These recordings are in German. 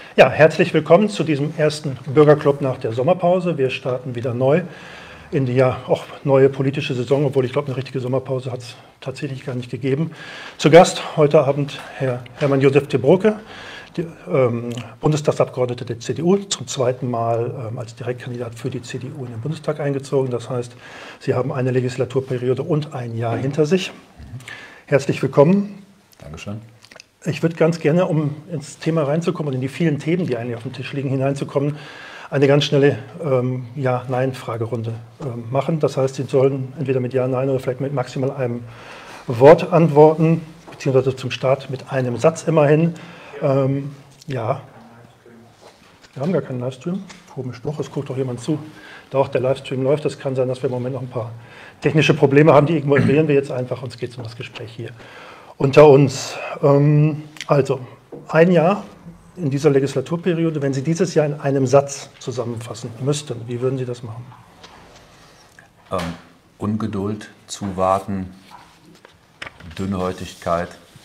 Ja, herzlich willkommen zu diesem ersten Bürgerclub nach der Sommerpause. Wir starten wieder neu in die ja auch neue politische Saison, obwohl ich glaube, eine richtige Sommerpause hat es tatsächlich gar nicht gegeben. Zu Gast heute Abend Herr Hermann Josef Terbrocke, Bundestagsabgeordneter der CDU, zum zweiten Mal als Direktkandidat für die CDU in den Bundestag eingezogen. Das heißt, Sie haben eine Legislaturperiode und ein Jahr hinter sich. Herzlich willkommen. Dankeschön. Ich würde ganz gerne, um ins Thema reinzukommen und in die vielen Themen, die eigentlich auf dem Tisch liegen, hineinzukommen, eine ganz schnelle Ja-Nein-Fragerunde machen. Das heißt, Sie sollen entweder mit Ja, Nein oder vielleicht mit maximal einem Wort antworten, beziehungsweise zum Start mit einem Satz immerhin. Ja, wir haben gar keinen Livestream. Komisch doch, es guckt doch jemand zu. Doch, der Livestream läuft. Es kann sein, dass wir im Moment noch ein paar technische Probleme haben. Die ignorieren wir jetzt einfach. Uns geht es um das Gespräch hier unter uns. Also, ein Jahr in dieser Legislaturperiode. Wenn Sie dieses Jahr in einem Satz zusammenfassen müssten, wie würden Sie das machen? Ungeduld, Zuwarten, Dünnhäutigkeit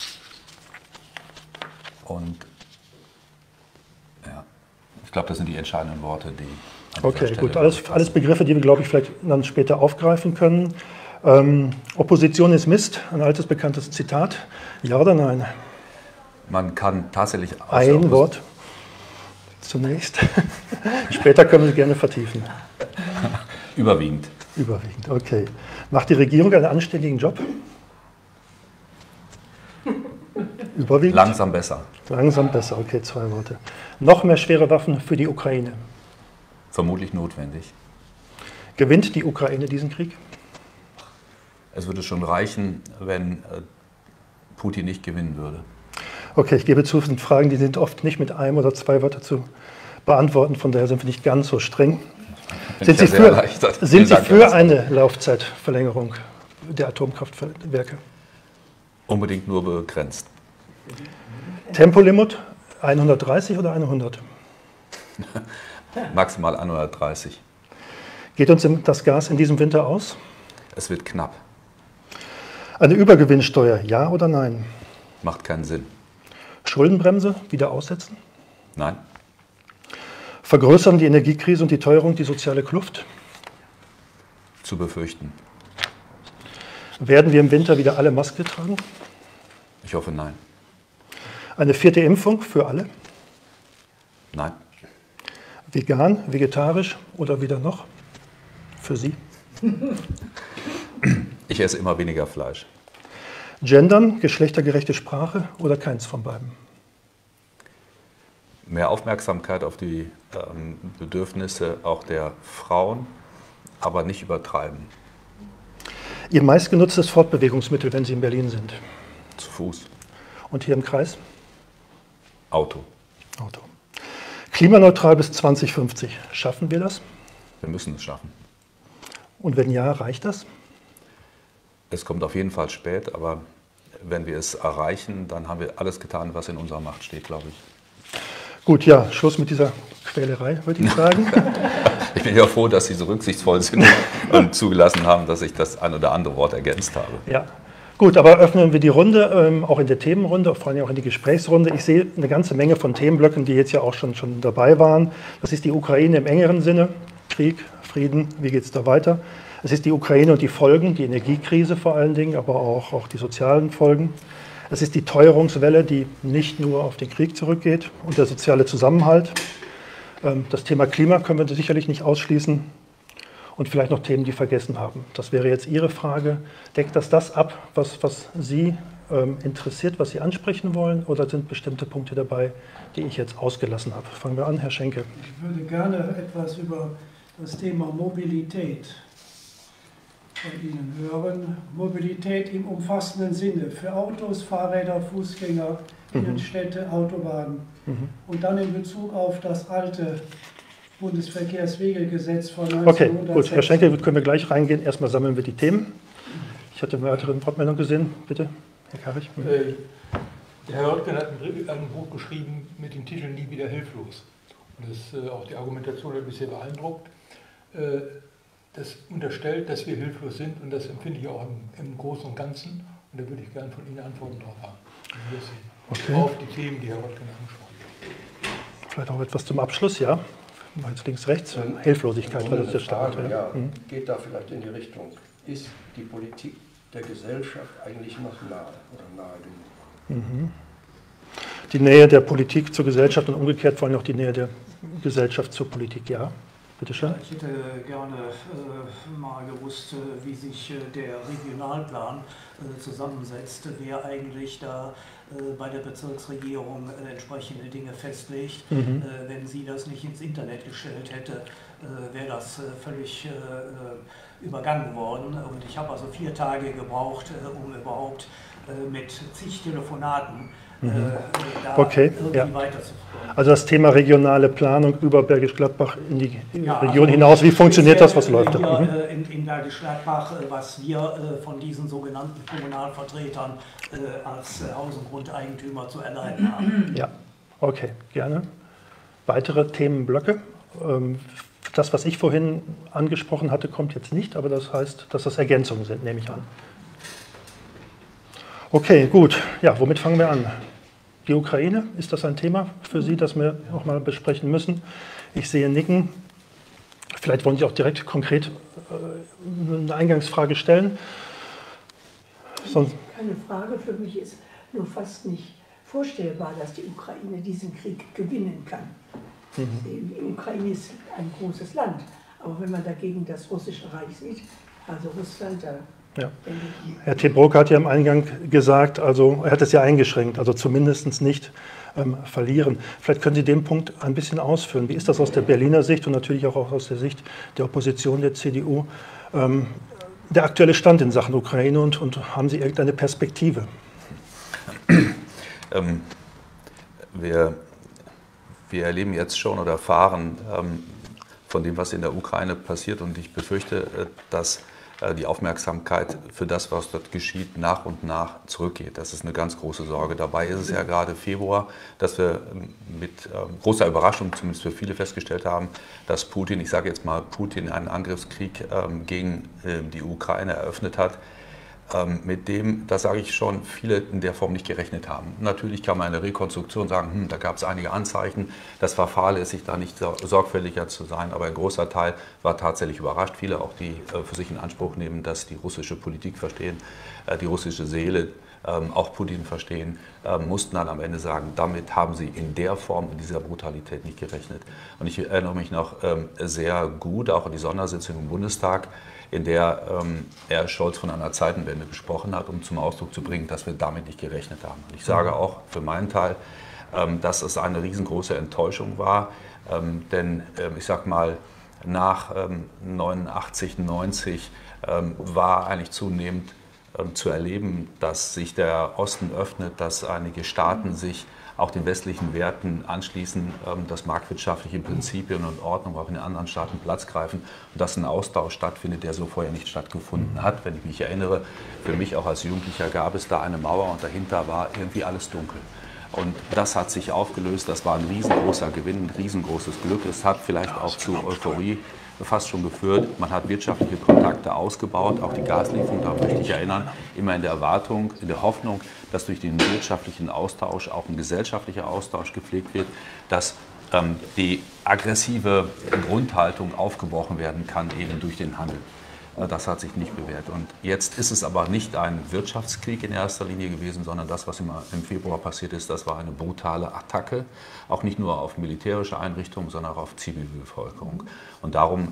und ja, ich glaube, das sind die entscheidenden Worte, die an dieser Okay, Stelle gut. Alles Begriffe, die wir, glaube ich, vielleicht dann später aufgreifen können. Opposition ist Mist, ein altes, bekanntes Zitat. Ja oder nein? Man kann tatsächlich ein Wort zunächst. Später können wir es gerne vertiefen. Überwiegend. Überwiegend, okay. Macht die Regierung einen anständigen Job? Überwiegend? Langsam besser. Langsam besser, okay, 2 Worte. Noch mehr schwere Waffen für die Ukraine? Vermutlich notwendig. Gewinnt die Ukraine diesen Krieg? Es würde schon reichen, wenn Putin nicht gewinnen würde. Okay, ich gebe zu, es sind Fragen, die sind oft nicht mit einem oder 2 Wörtern zu beantworten, von daher sind wir nicht ganz so streng. Sind Sie für eine Laufzeitverlängerung der Atomkraftwerke? Unbedingt nur begrenzt. Tempolimit 130 oder 100? Maximal 130. Geht uns das Gas in diesem Winter aus? Es wird knapp. Eine Übergewinnsteuer, ja oder nein? Macht keinen Sinn. Schuldenbremse wieder aussetzen? Nein. Vergrößern die Energiekrise und die Teuerung die soziale Kluft? Zu befürchten. Werden wir im Winter wieder alle Maske tragen? Ich hoffe, nein. Eine 4. Impfung für alle? Nein. Vegan, vegetarisch oder wieder noch? Für Sie? Ich esse immer weniger Fleisch. Gendern, geschlechtergerechte Sprache oder keins von beiden? Mehr Aufmerksamkeit auf die Bedürfnisse auch der Frauen, aber nicht übertreiben. Ihr meistgenutztes Fortbewegungsmittel, wenn Sie in Berlin sind? Zu Fuß. Und hier im Kreis? Auto. Auto. Klimaneutral bis 2050. Schaffen wir das? Wir müssen es schaffen. Und wenn ja, reicht das? Es kommt auf jeden Fall spät, aber wenn wir es erreichen, dann haben wir alles getan, was in unserer Macht steht, glaube ich. Gut, ja, Schluss mit dieser Quälerei, würde ich sagen. Ich bin ja froh, dass Sie so rücksichtsvoll sind und zugelassen haben, dass ich das ein oder andere Wort ergänzt habe. Ja, gut, aber öffnen wir die Runde, auch in der Themenrunde, vor allem auch in die Gesprächsrunde. Ich sehe eine ganze Menge von Themenblöcken, die jetzt ja auch schon dabei waren. Das ist die Ukraine im engeren Sinne, Krieg, Frieden, wie geht es da weiter? Es ist die Ukraine und die Folgen, die Energiekrise vor allen Dingen, aber auch die sozialen Folgen. Es ist die Teuerungswelle, die nicht nur auf den Krieg zurückgeht und der soziale Zusammenhalt. Das Thema Klima können wir sicherlich nicht ausschließen und vielleicht noch Themen, die vergessen haben. Das wäre jetzt Ihre Frage. Deckt das ab, was Sie interessiert, was Sie ansprechen wollen, oder sind bestimmte Punkte dabei, die ich jetzt ausgelassen habe? Fangen wir an, Herr Schenke. Ich würde gerne etwas über das Thema Mobilität von Ihnen hören. Mobilität im umfassenden Sinne für Autos, Fahrräder, Fußgänger, Innenstädte, Autobahnen. Und dann in Bezug auf das alte Bundesverkehrswegegesetz von 1960. Okay, gut. Herr Schenke, können wir gleich reingehen. Erstmal sammeln wir die Themen. Ich hatte eine weitere Wortmeldung gesehen. Bitte, Herr Karich. Der Herr Röttgen hat ein Buch geschrieben mit dem Titel Nie wieder hilflos. Und das, auch die Argumentation hat mich sehr beeindruckt. Das unterstellt, dass wir hilflos sind, und das empfinde ich auch im Großen und Ganzen. Und da würde ich gerne von Ihnen Antworten darauf haben. Okay. Auf die Themen, die Herr Röttgen angesprochen Vielleicht auch etwas zum Abschluss, ja. Jetzt links, rechts. Hilflosigkeit war das der Start. Ja, geht da vielleicht in die Richtung. Ist die Politik der Gesellschaft eigentlich noch nahe oder nahe genug? Die Nähe der Politik zur Gesellschaft und umgekehrt vor allem auch die Nähe der Gesellschaft zur Politik, ja. Bitte schön. Ich hätte gerne mal gewusst, wie sich der Regionalplan zusammensetzt, wer eigentlich da bei der Bezirksregierung entsprechende Dinge festlegt. Wenn sie das nicht ins Internet gestellt hätte, wäre das völlig übergangen worden. Und ich habe also 4 Tage gebraucht, um überhaupt mit zig Telefonaten da irgendwie weiterzukommen. Also das Thema regionale Planung über Bergisch Gladbach in die Region hinaus, wie funktioniert das, was läuft da? In Bergisch Gladbach, was wir von diesen sogenannten Kommunalvertretern als Haus- und Grundeigentümer zu erleiden haben. Ja, okay, gerne. Weitere Themenblöcke? Das, was ich vorhin angesprochen hatte, kommt jetzt nicht, aber das heißt, dass das Ergänzungen sind, nehme ich an. Okay, gut. Ja, womit fangen wir an? Die Ukraine, ist das ein Thema für Sie, das wir noch mal besprechen müssen? Ich sehe Nicken. Vielleicht wollen Sie auch direkt konkret eine Eingangsfrage stellen. Keine Frage, für mich ist nur fast nicht vorstellbar, dass die Ukraine diesen Krieg gewinnen kann. Die Ukraine ist ein großes Land, aber wenn man dagegen das russische Reich sieht, also Russland, da ja. Herr Tebroka hat ja im Eingang gesagt, also er hat es ja eingeschränkt, also zumindest nicht verlieren. Vielleicht können Sie den Punkt ein bisschen ausführen. Wie ist das aus der Berliner Sicht und natürlich auch aus der Sicht der Opposition, der CDU, der aktuelle Stand in Sachen Ukraine und haben Sie irgendeine Perspektive? Wir erleben jetzt schon oder erfahren von dem, was in der Ukraine passiert, und ich befürchte, dass die Aufmerksamkeit für das, was dort geschieht, nach und nach zurückgeht. Das ist eine ganz große Sorge. Dabei ist es ja gerade Februar, dass wir mit großer Überraschung, zumindest für viele, festgestellt haben, dass Putin, ich sage jetzt mal Putin, einen Angriffskrieg gegen die Ukraine eröffnet hat, mit dem, das sage ich schon, viele in der Form nicht gerechnet haben. Natürlich kann man in der Rekonstruktion sagen, da gab es einige Anzeichen, das war fahrlässig, da nicht sorgfältiger zu sein, aber ein großer Teil war tatsächlich überrascht. Viele auch, die für sich in Anspruch nehmen, dass die russische Politik verstehen, die russische Seele, auch Putin verstehen, mussten dann am Ende sagen, damit haben sie in der Form, in dieser Brutalität nicht gerechnet. Und ich erinnere mich noch sehr gut, auch an die Sondersitzung im Bundestag, in der Herr Scholz von einer Zeitenwende gesprochen hat, um zum Ausdruck zu bringen, dass wir damit nicht gerechnet haben. Und ich sage auch für meinen Teil, dass es eine riesengroße Enttäuschung war, denn ich sage mal, nach 89, 90 war eigentlich zunehmend zu erleben, dass sich der Osten öffnet, dass einige Staaten sich auch den westlichen Werten anschließen, dass marktwirtschaftliche Prinzipien und Ordnung auch in den anderen Staaten Platz greifen und dass ein Austausch stattfindet, der so vorher nicht stattgefunden hat. Wenn ich mich erinnere, für mich auch als Jugendlicher gab es da eine Mauer und dahinter war irgendwie alles dunkel. Und das hat sich aufgelöst, das war ein riesengroßer Gewinn, ein riesengroßes Glück. Es hat vielleicht auch zu Euphorie fast schon geführt. Man hat wirtschaftliche Kontakte ausgebaut, auch die Gaslieferung, da möchte ich erinnern, immer in der Erwartung, in der Hoffnung, dass durch den wirtschaftlichen Austausch auch ein gesellschaftlicher Austausch gepflegt wird, dass die aggressive Grundhaltung aufgebrochen werden kann, eben durch den Handel. Das hat sich nicht bewährt. Und jetzt ist es aber nicht ein Wirtschaftskrieg in erster Linie gewesen, sondern das, was im Februar passiert ist, das war eine brutale Attacke, auch nicht nur auf militärische Einrichtungen, sondern auch auf Zivilbevölkerung. Und darum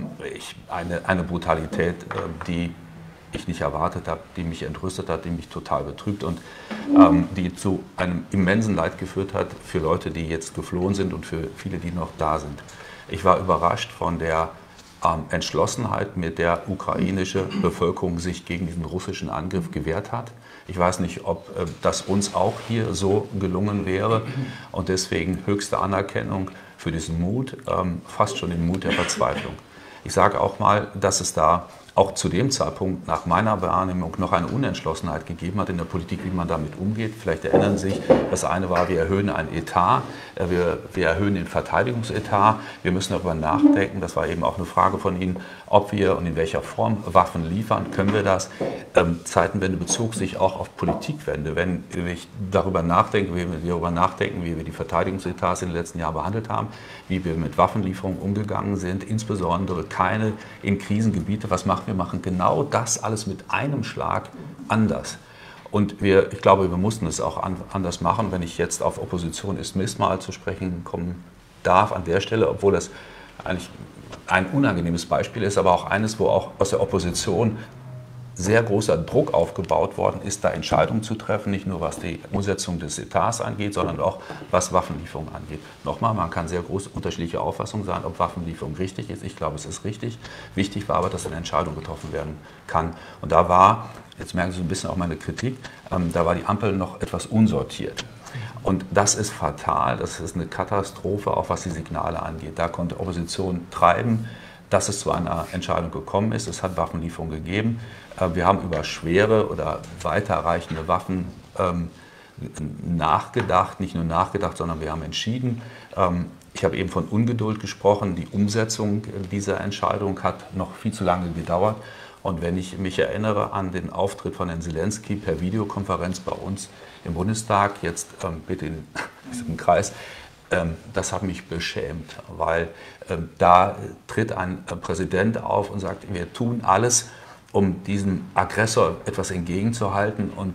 eine Brutalität, die ich nicht erwartet habe, die mich entrüstet hat, die mich total betrübt und die zu einem immensen Leid geführt hat für Leute, die jetzt geflohen sind und für viele, die noch da sind. Ich war überrascht von der Entschlossenheit, mit der ukrainische Bevölkerung sich gegen diesen russischen Angriff gewehrt hat. Ich weiß nicht, ob das uns auch hier so gelungen wäre und deswegen höchste Anerkennung für diesen Mut, fast schon den Mut der Verzweiflung. Ich sage auch mal, dass es da auch zu dem Zeitpunkt nach meiner Wahrnehmung noch eine Unentschlossenheit gegeben hat in der Politik, wie man damit umgeht. Vielleicht erinnern Sie sich, das eine war, wir erhöhen einen Etat, wir erhöhen den Verteidigungsetat, wir müssen darüber nachdenken, das war eben auch eine Frage von Ihnen, ob wir und in welcher Form Waffen liefern, können wir das. Zeitenwende bezog sich auch auf Politikwende. Wenn ich darüber nachdenke, wie wir die Verteidigungsetats in den letzten Jahren behandelt haben, wie wir mit Waffenlieferungen umgegangen sind, insbesondere keine in Krisengebiete, was machen wir? Machen genau das alles mit einem Schlag anders. Und ich glaube, wir mussten es auch anders machen. Wenn ich jetzt auf Opposition ist Mist mal zu sprechen kommen darf an der Stelle, obwohl das eigentlich ein unangenehmes Beispiel ist, aber auch eines, wo auch aus der Opposition sehr großer Druck aufgebaut worden ist, da Entscheidungen zu treffen, nicht nur was die Umsetzung des Etats angeht, sondern auch was Waffenlieferung angeht. Nochmal, man kann sehr groß unterschiedliche Auffassungen sein, ob Waffenlieferung richtig ist. Ich glaube, es ist richtig. Wichtig war aber, dass eine Entscheidung getroffen werden kann. Und da war, jetzt merken Sie so ein bisschen auch meine Kritik, da war die Ampel noch etwas unsortiert. Und das ist fatal, das ist eine Katastrophe, auch was die Signale angeht. Da konnte Opposition treiben, dass es zu einer Entscheidung gekommen ist. Es hat Waffenlieferungen gegeben. Wir haben über schwere oder weiterreichende Waffen nachgedacht, nicht nur nachgedacht, sondern wir haben entschieden. Ich habe eben von Ungeduld gesprochen. Die Umsetzung dieser Entscheidung hat noch viel zu lange gedauert. Und wenn ich mich erinnere an den Auftritt von Herrn Zelensky per Videokonferenz bei uns im Bundestag, jetzt bitte in diesem Kreis, das hat mich beschämt, weil da tritt ein Präsident auf und sagt, wir tun alles, um diesem Aggressor etwas entgegenzuhalten und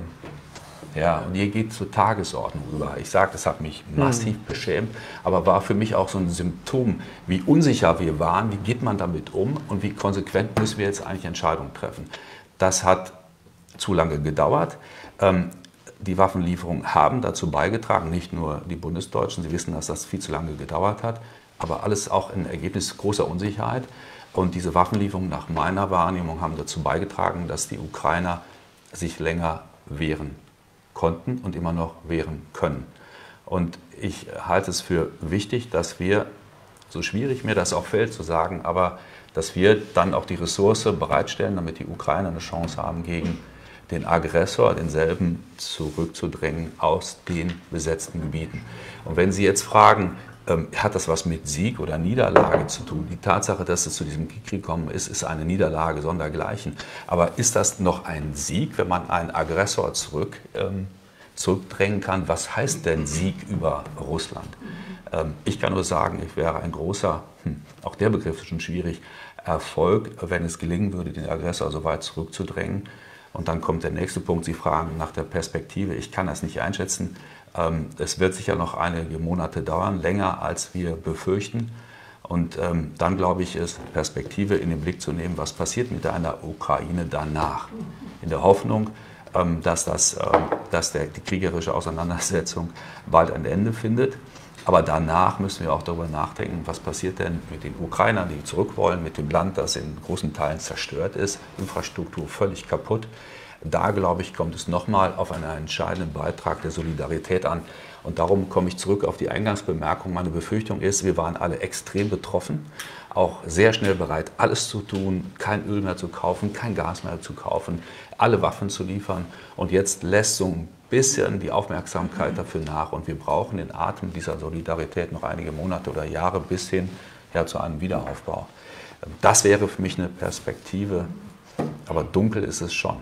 hier geht zur Tagesordnung über. Ich sage, das hat mich massiv beschämt, aber war für mich auch so ein Symptom, wie unsicher wir waren, wie geht man damit um und wie konsequent müssen wir jetzt eigentlich Entscheidungen treffen. Das hat zu lange gedauert. Die Waffenlieferungen haben dazu beigetragen, nicht nur die Bundesdeutschen, Sie wissen, dass das viel zu lange gedauert hat, aber alles auch ein Ergebnis großer Unsicherheit. Und diese Waffenlieferungen nach meiner Wahrnehmung haben dazu beigetragen, dass die Ukrainer sich länger wehren konnten und immer noch wehren können. Und ich halte es für wichtig, dass wir, so schwierig mir das auch fällt zu sagen, aber dass wir dann auch die Ressource bereitstellen, damit die Ukrainer eine Chance haben, gegen den Aggressor, denselben zurückzudrängen aus den besetzten Gebieten. Und wenn Sie jetzt fragen, hat das was mit Sieg oder Niederlage zu tun? Die Tatsache, dass es zu diesem Krieg gekommen ist, ist eine Niederlage sondergleichen. Aber ist das noch ein Sieg, wenn man einen Aggressor zurückdrängen kann? Was heißt denn Sieg über Russland? Ich kann nur sagen, es wäre ein großer, auch der Begriff ist schon schwierig, Erfolg, wenn es gelingen würde, den Aggressor so weit zurückzudrängen. Und dann kommt der nächste Punkt, Sie fragen nach der Perspektive. Ich kann das nicht einschätzen. Es wird sicher noch einige Monate dauern, länger als wir befürchten. Und dann, glaube ich, ist Perspektive in den Blick zu nehmen, was passiert mit einer Ukraine danach. In der Hoffnung, dass die kriegerische Auseinandersetzung bald ein Ende findet. Aber danach müssen wir auch darüber nachdenken, was passiert denn mit den Ukrainern, die zurück wollen, mit dem Land, das in großen Teilen zerstört ist, Infrastruktur völlig kaputt. Da, glaube ich, kommt es nochmal auf einen entscheidenden Beitrag der Solidarität an. Und darum komme ich zurück auf die Eingangsbemerkung. Meine Befürchtung ist, wir waren alle extrem betroffen, auch sehr schnell bereit, alles zu tun, kein Öl mehr zu kaufen, kein Gas mehr zu kaufen, alle Waffen zu liefern. Und jetzt lässt so ein bisschen die Aufmerksamkeit dafür nach. Und wir brauchen den Atem dieser Solidarität noch einige Monate oder Jahre bis hin zu einem Wiederaufbau. Das wäre für mich eine Perspektive, aber dunkel ist es schon.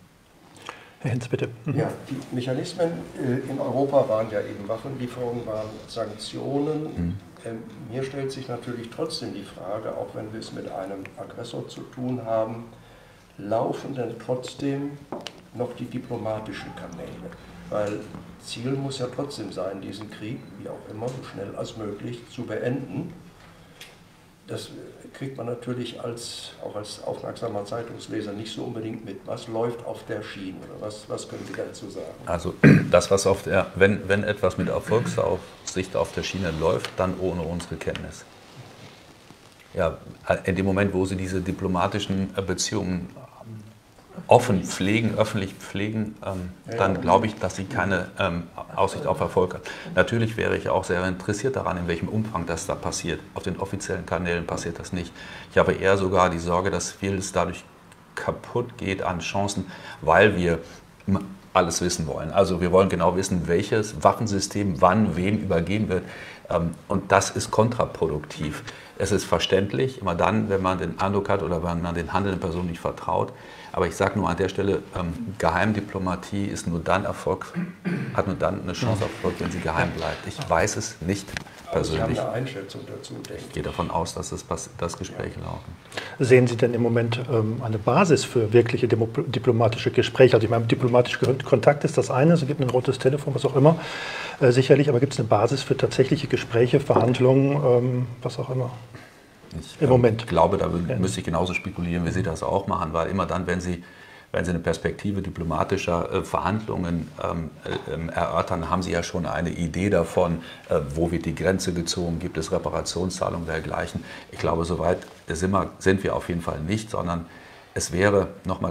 Herr Hinz, bitte. Ja, die Mechanismen in Europa waren ja eben Waffenlieferungen, waren Sanktionen. Mir stellt sich natürlich trotzdem die Frage, auch wenn wir es mit einem Aggressor zu tun haben, laufen denn trotzdem noch die diplomatischen Kanäle? Weil Ziel muss ja trotzdem sein, diesen Krieg, wie auch immer, so schnell als möglich zu beenden. Das kriegt man natürlich auch als aufmerksamer Zeitungsleser nicht so unbedingt mit. Was läuft auf der Schiene? Oder was können Sie dazu sagen? Also das, was wenn etwas mit Erfolgssicht auf der Schiene läuft, dann ohne unsere Kenntnis. Ja, in dem Moment, wo Sie diese diplomatischen Beziehungen offen pflegen, öffentlich pflegen, dann glaube ich, dass sie keine Aussicht auf Erfolg hat. Natürlich wäre ich auch sehr interessiert daran, in welchem Umfang das da passiert. Auf den offiziellen Kanälen passiert das nicht. Ich habe eher sogar die Sorge, dass vieles dadurch kaputt geht an Chancen, weil wir alles wissen wollen. Also wir wollen genau wissen, welches Waffensystem wann wem übergeben wird. Und das ist kontraproduktiv. Es ist verständlich, immer dann, wenn man den Eindruck hat oder wenn man den handelnden Personen nicht vertraut. Aber ich sage nur an der Stelle, Geheimdiplomatie ist nur dann hat nur dann eine Chance auf Erfolg, wenn sie geheim bleibt. Ich weiß es nicht persönlich. Ich habe eine Einschätzung dazu. Ich gehe davon aus, dass das Gespräche laufen. Sehen Sie denn im Moment eine Basis für wirkliche diplomatische Gespräche? Also ich meine, diplomatischer Kontakt ist das eine, es gibt ein rotes Telefon, was auch immer, sicherlich, aber gibt es eine Basis für tatsächliche Gespräche, Verhandlungen, was auch immer? Im Moment. Ich glaube, da müsste ich genauso spekulieren, wie Sie das auch machen, weil immer dann, wenn Sie eine Perspektive diplomatischer Verhandlungen erörtern, haben Sie ja schon eine Idee davon, wo wird die Grenze gezogen, gibt es Reparationszahlungen dergleichen. Ich glaube, soweit sind wir auf jeden Fall nicht, sondern es wäre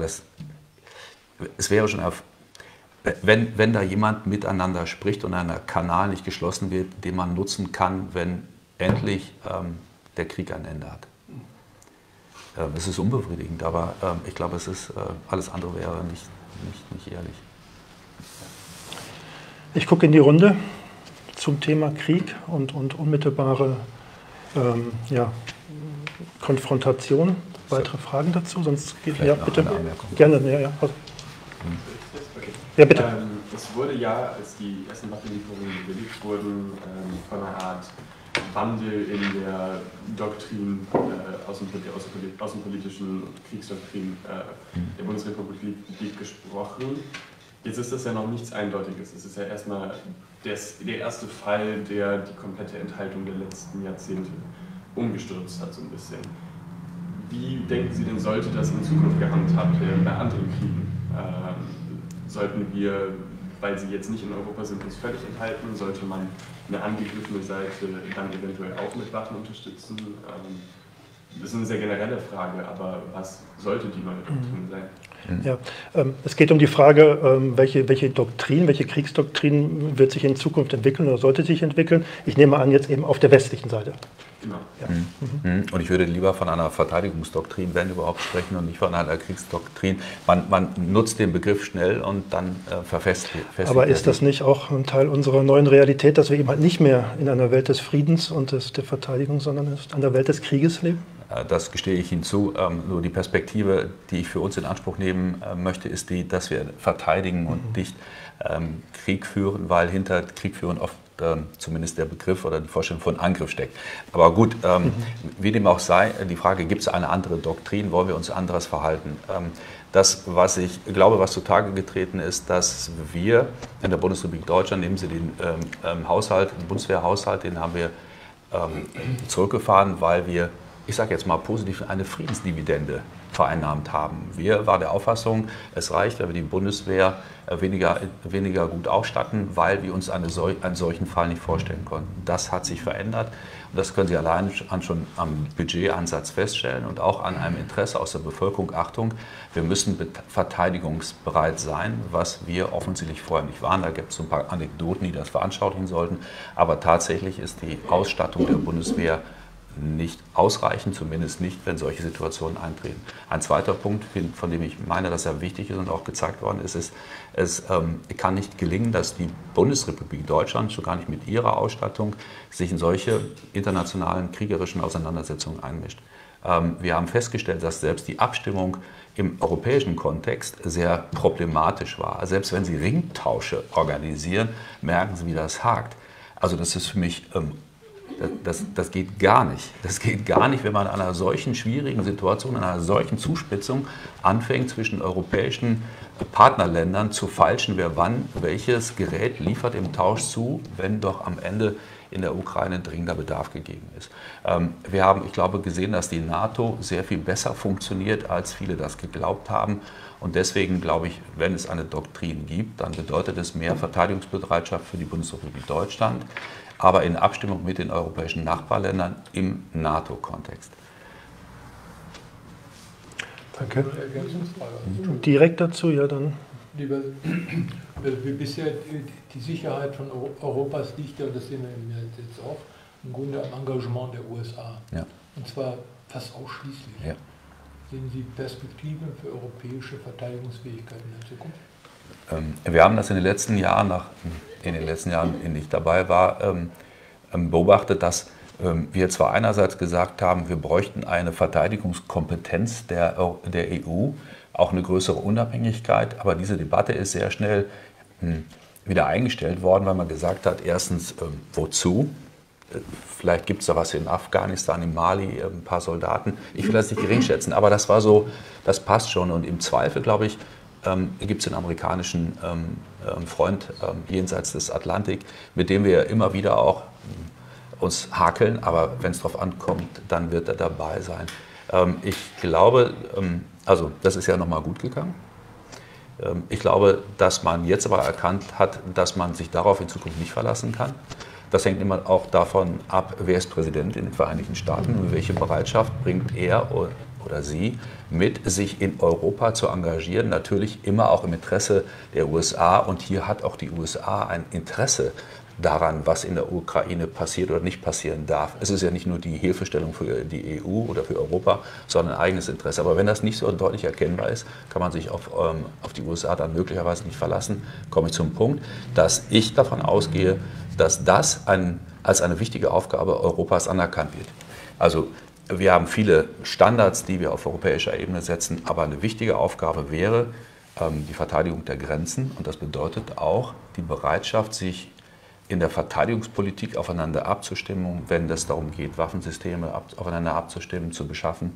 schon, wenn da jemand miteinander spricht und ein Kanal nicht geschlossen wird, den man nutzen kann, wenn endlich der Krieg ein Ende hat. Es ist unbefriedigend, aber ich glaube, alles andere wäre nicht ehrlich. Ich gucke in die Runde zum Thema Krieg und unmittelbare Konfrontation. Weitere Fragen dazu? Sonst ja, bitte. Gerne. Ja, okay. Ja, bitte. Es wurde ja, als die ersten Waffenlieferungen bewilligt wurden, von einer Art Wandel in der Doktrin, außenpolitischen Kriegsdoktrin der Bundesrepublik gesprochen. Jetzt ist das ja noch nichts Eindeutiges. Es ist ja erstmal der erste Fall, der die komplette Enthaltung der letzten Jahrzehnte umgestürzt hat, so ein bisschen. Wie denken Sie denn, sollte das in Zukunft gehandhabt werden bei anderen Kriegen? Sollten wir, weil sie jetzt nicht in Europa sind, uns völlig enthalten? Sollte man eine angegriffene Seite dann eventuell auch mit Waffen unterstützen? Das ist eine sehr generelle Frage, aber was sollte die neue Doktrin sein? Ja, es geht um die Frage, welche Kriegsdoktrin wird sich in Zukunft entwickeln oder sollte sich entwickeln. Ich nehme an, jetzt eben auf der westlichen Seite. Genau. Ja. Und ich würde lieber von einer Verteidigungsdoktrin, wenn überhaupt, sprechen und nicht von einer Kriegsdoktrin. Man nutzt den Begriff schnell und dann verfestigt. Aber ist das nicht auch ein Teil unserer neuen Realität, dass wir eben halt nicht mehr in einer Welt des Friedens und der Verteidigung, sondern in einer Welt des Krieges leben? Das gestehe ich Ihnen zu. Nur die Perspektive, die ich für uns in Anspruch nehmen möchte, ist die, dass wir verteidigen und nicht Krieg führen, weil hinter Krieg führen oft zumindest der Begriff oder die Vorstellung von Angriff steckt. Aber gut, wie dem auch sei, die Frage, gibt es eine andere Doktrin, wollen wir uns anders verhalten? Das, was ich glaube, was zutage getreten ist, dass wir in der Bundesrepublik Deutschland, nehmen Sie den den Bundeswehrhaushalt, den haben wir zurückgefahren, weil wir, ich sage jetzt mal positiv, eine Friedensdividende vereinnahmt haben. Wir waren der Auffassung, es reicht, wenn wir die Bundeswehr weniger gut ausstatten, weil wir uns einen solchen Fall nicht vorstellen konnten. Das hat sich verändert und das können Sie allein schon am Budgetansatz feststellen und auch an einem Interesse aus der Bevölkerung. Achtung, wir müssen verteidigungsbereit sein, was wir offensichtlich vorher nicht waren. Da gibt es so ein paar Anekdoten, die das veranschaulichen sollten, aber tatsächlich ist die Ausstattung der Bundeswehr nicht ausreichend, zumindest nicht, wenn solche Situationen eintreten. Ein zweiter Punkt, von dem ich meine, dass er wichtig ist und auch gezeigt worden ist, es kann nicht gelingen, dass die Bundesrepublik Deutschland, schon gar nicht mit ihrer Ausstattung, sich in solche internationalen kriegerischen Auseinandersetzungen einmischt. Wir haben festgestellt, dass selbst die Abstimmung im europäischen Kontext sehr problematisch war. Selbst wenn Sie Ringtausche organisieren, merken Sie, wie das hakt. Also das ist für mich das geht gar nicht. Das geht gar nicht, wenn man an einer solchen schwierigen Situation, an einer solchen Zuspitzung anfängt, zwischen europäischen Partnerländern zu feilschen, wer wann welches Gerät liefert im Tausch zu, wenn doch am Ende in der Ukraine dringender Bedarf gegeben ist. Wir haben, ich glaube, gesehen, dass die NATO sehr viel besser funktioniert, als viele das geglaubt haben. Und deswegen glaube ich, wenn es eine Doktrin gibt, dann bedeutet es mehr Verteidigungsbereitschaft für die Bundesrepublik Deutschland, aber in Abstimmung mit den europäischen Nachbarländern im NATO-Kontext. Danke. Eine Ergänzungsfrage. Direkt dazu, ja dann. Lieber, wie bisher die Sicherheit von Europas liegt ja, und das sehen wir jetzt auch, im Grunde am Engagement der USA. Ja. Und zwar fast ausschließlich. Ja. Sehen Sie Perspektiven für europäische Verteidigungsfähigkeit in der Zukunft? Wir haben das in den letzten Jahren, in denen ich dabei war, beobachtet, dass wir zwar einerseits gesagt haben, wir bräuchten eine Verteidigungskompetenz der EU, auch eine größere Unabhängigkeit, aber diese Debatte ist sehr schnell wieder eingestellt worden, weil man gesagt hat, erstens, wozu? Vielleicht gibt es da was in Afghanistan, in Mali, ein paar Soldaten. Ich will das nicht gering schätzen, aber das war so, das passt schon. Und im Zweifel, glaube ich, gibt es einen amerikanischen Freund jenseits des Atlantik, mit dem wir immer wieder auch uns hakeln, aber wenn es darauf ankommt, dann wird er dabei sein. Ich glaube, also das ist ja nochmal gut gegangen. Ich glaube, dass man jetzt aber erkannt hat, dass man sich darauf in Zukunft nicht verlassen kann. Das hängt immer auch davon ab, wer ist Präsident in den Vereinigten Staaten und welche Bereitschaft bringt er oder sie mit, sich in Europa zu engagieren. Natürlich immer auch im Interesse der USA. Und hier hat auch die USA ein Interesse daran, was in der Ukraine passiert oder nicht passieren darf. Es ist ja nicht nur die Hilfestellung für die EU oder für Europa, sondern ein eigenes Interesse. Aber wenn das nicht so deutlich erkennbar ist, kann man sich auf die USA dann möglicherweise nicht verlassen. Komme ich zum Punkt, dass ich davon ausgehe, dass das als eine wichtige Aufgabe Europas anerkannt wird. Also wir haben viele Standards, die wir auf europäischer Ebene setzen, aber eine wichtige Aufgabe wäre die Verteidigung der Grenzen. Und das bedeutet auch die Bereitschaft, sich in der Verteidigungspolitik aufeinander abzustimmen, wenn es darum geht, Waffensysteme aufeinander abzustimmen, zu beschaffen.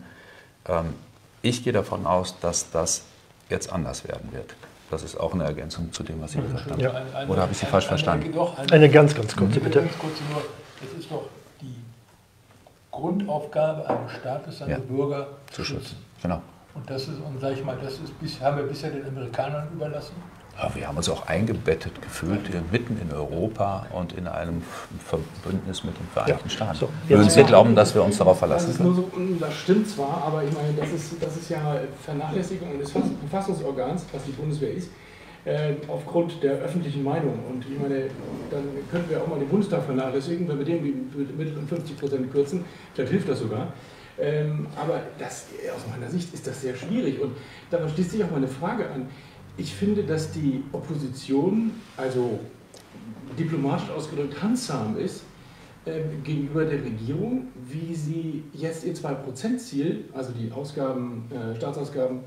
Ich gehe davon aus, dass das jetzt anders werden wird. Das ist auch eine Ergänzung zu dem, was Sie gesagt haben. Ja. Oder habe ich Sie falsch verstanden? Eine ganz kurze, bitte. Ganz kurz nur, es ist doch die Grundaufgabe eines Staates, seine Bürger zu schützen. Genau. Und das ist, und sag ich mal, haben wir bisher den Amerikanern überlassen. Ja, wir haben uns auch eingebettet gefühlt mitten in Europa und in einem Verbündnis mit den Vereinigten Staaten. So, würden Sie glauben, dass wir uns darauf verlassen können? So, das stimmt zwar, aber ich meine, das ist ja Vernachlässigung des Verfassungsorgans, was die Bundeswehr ist, aufgrund der öffentlichen Meinung. Und ich meine, dann könnten wir auch mal den Bundestag vernachlässigen, wenn wir den mit 50% kürzen, vielleicht hilft das sogar. Aber aus meiner Sicht ist das sehr schwierig. Und da schließt sich auch mal eine Frage an. Ich finde, dass die Opposition, also diplomatisch ausgedrückt, handsam ist gegenüber der Regierung, wie sie jetzt ihr 2%-Ziel, also die Staatsausgaben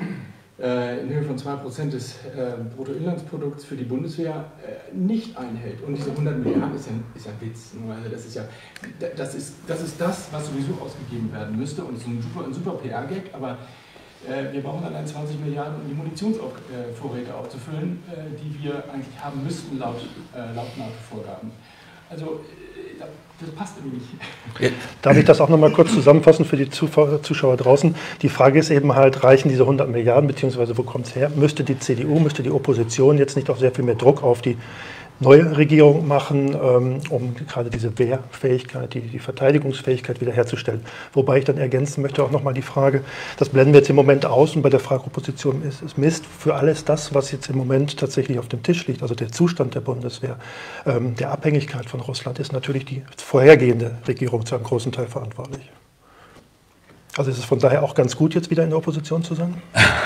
in Höhe von 2% des Bruttoinlandsprodukts für die Bundeswehr nicht einhält. Und diese 100 Milliarden ist ja ein Witz. Also das ist das, was sowieso ausgegeben werden müsste. Und es ist ein super PR-Gag, aber wir brauchen allein 20 Milliarden, um die Munitionsvorräte aufzufüllen, die wir eigentlich haben müssten laut NATO-Vorgaben. Also das passt irgendwie nicht. Darf ich das auch noch mal kurz zusammenfassen für die Zuschauer draußen? Die Frage ist eben halt, reichen diese 100 Milliarden, beziehungsweise wo kommt es her? Müsste die CDU, müsste die Opposition jetzt nicht auch sehr viel mehr Druck auf die neue Regierung machen, um gerade diese Wehrfähigkeit, die Verteidigungsfähigkeit wiederherzustellen. Wobei ich dann ergänzen möchte auch nochmal die Frage, das blenden wir jetzt im Moment aus und bei der Frage Opposition ist Mist für alles das, was jetzt im Moment tatsächlich auf dem Tisch liegt, also der Zustand der Bundeswehr, der Abhängigkeit von Russland, ist natürlich die vorhergehende Regierung zu einem großen Teil verantwortlich. Also ist es von daher auch ganz gut, jetzt wieder in der Opposition zu sein?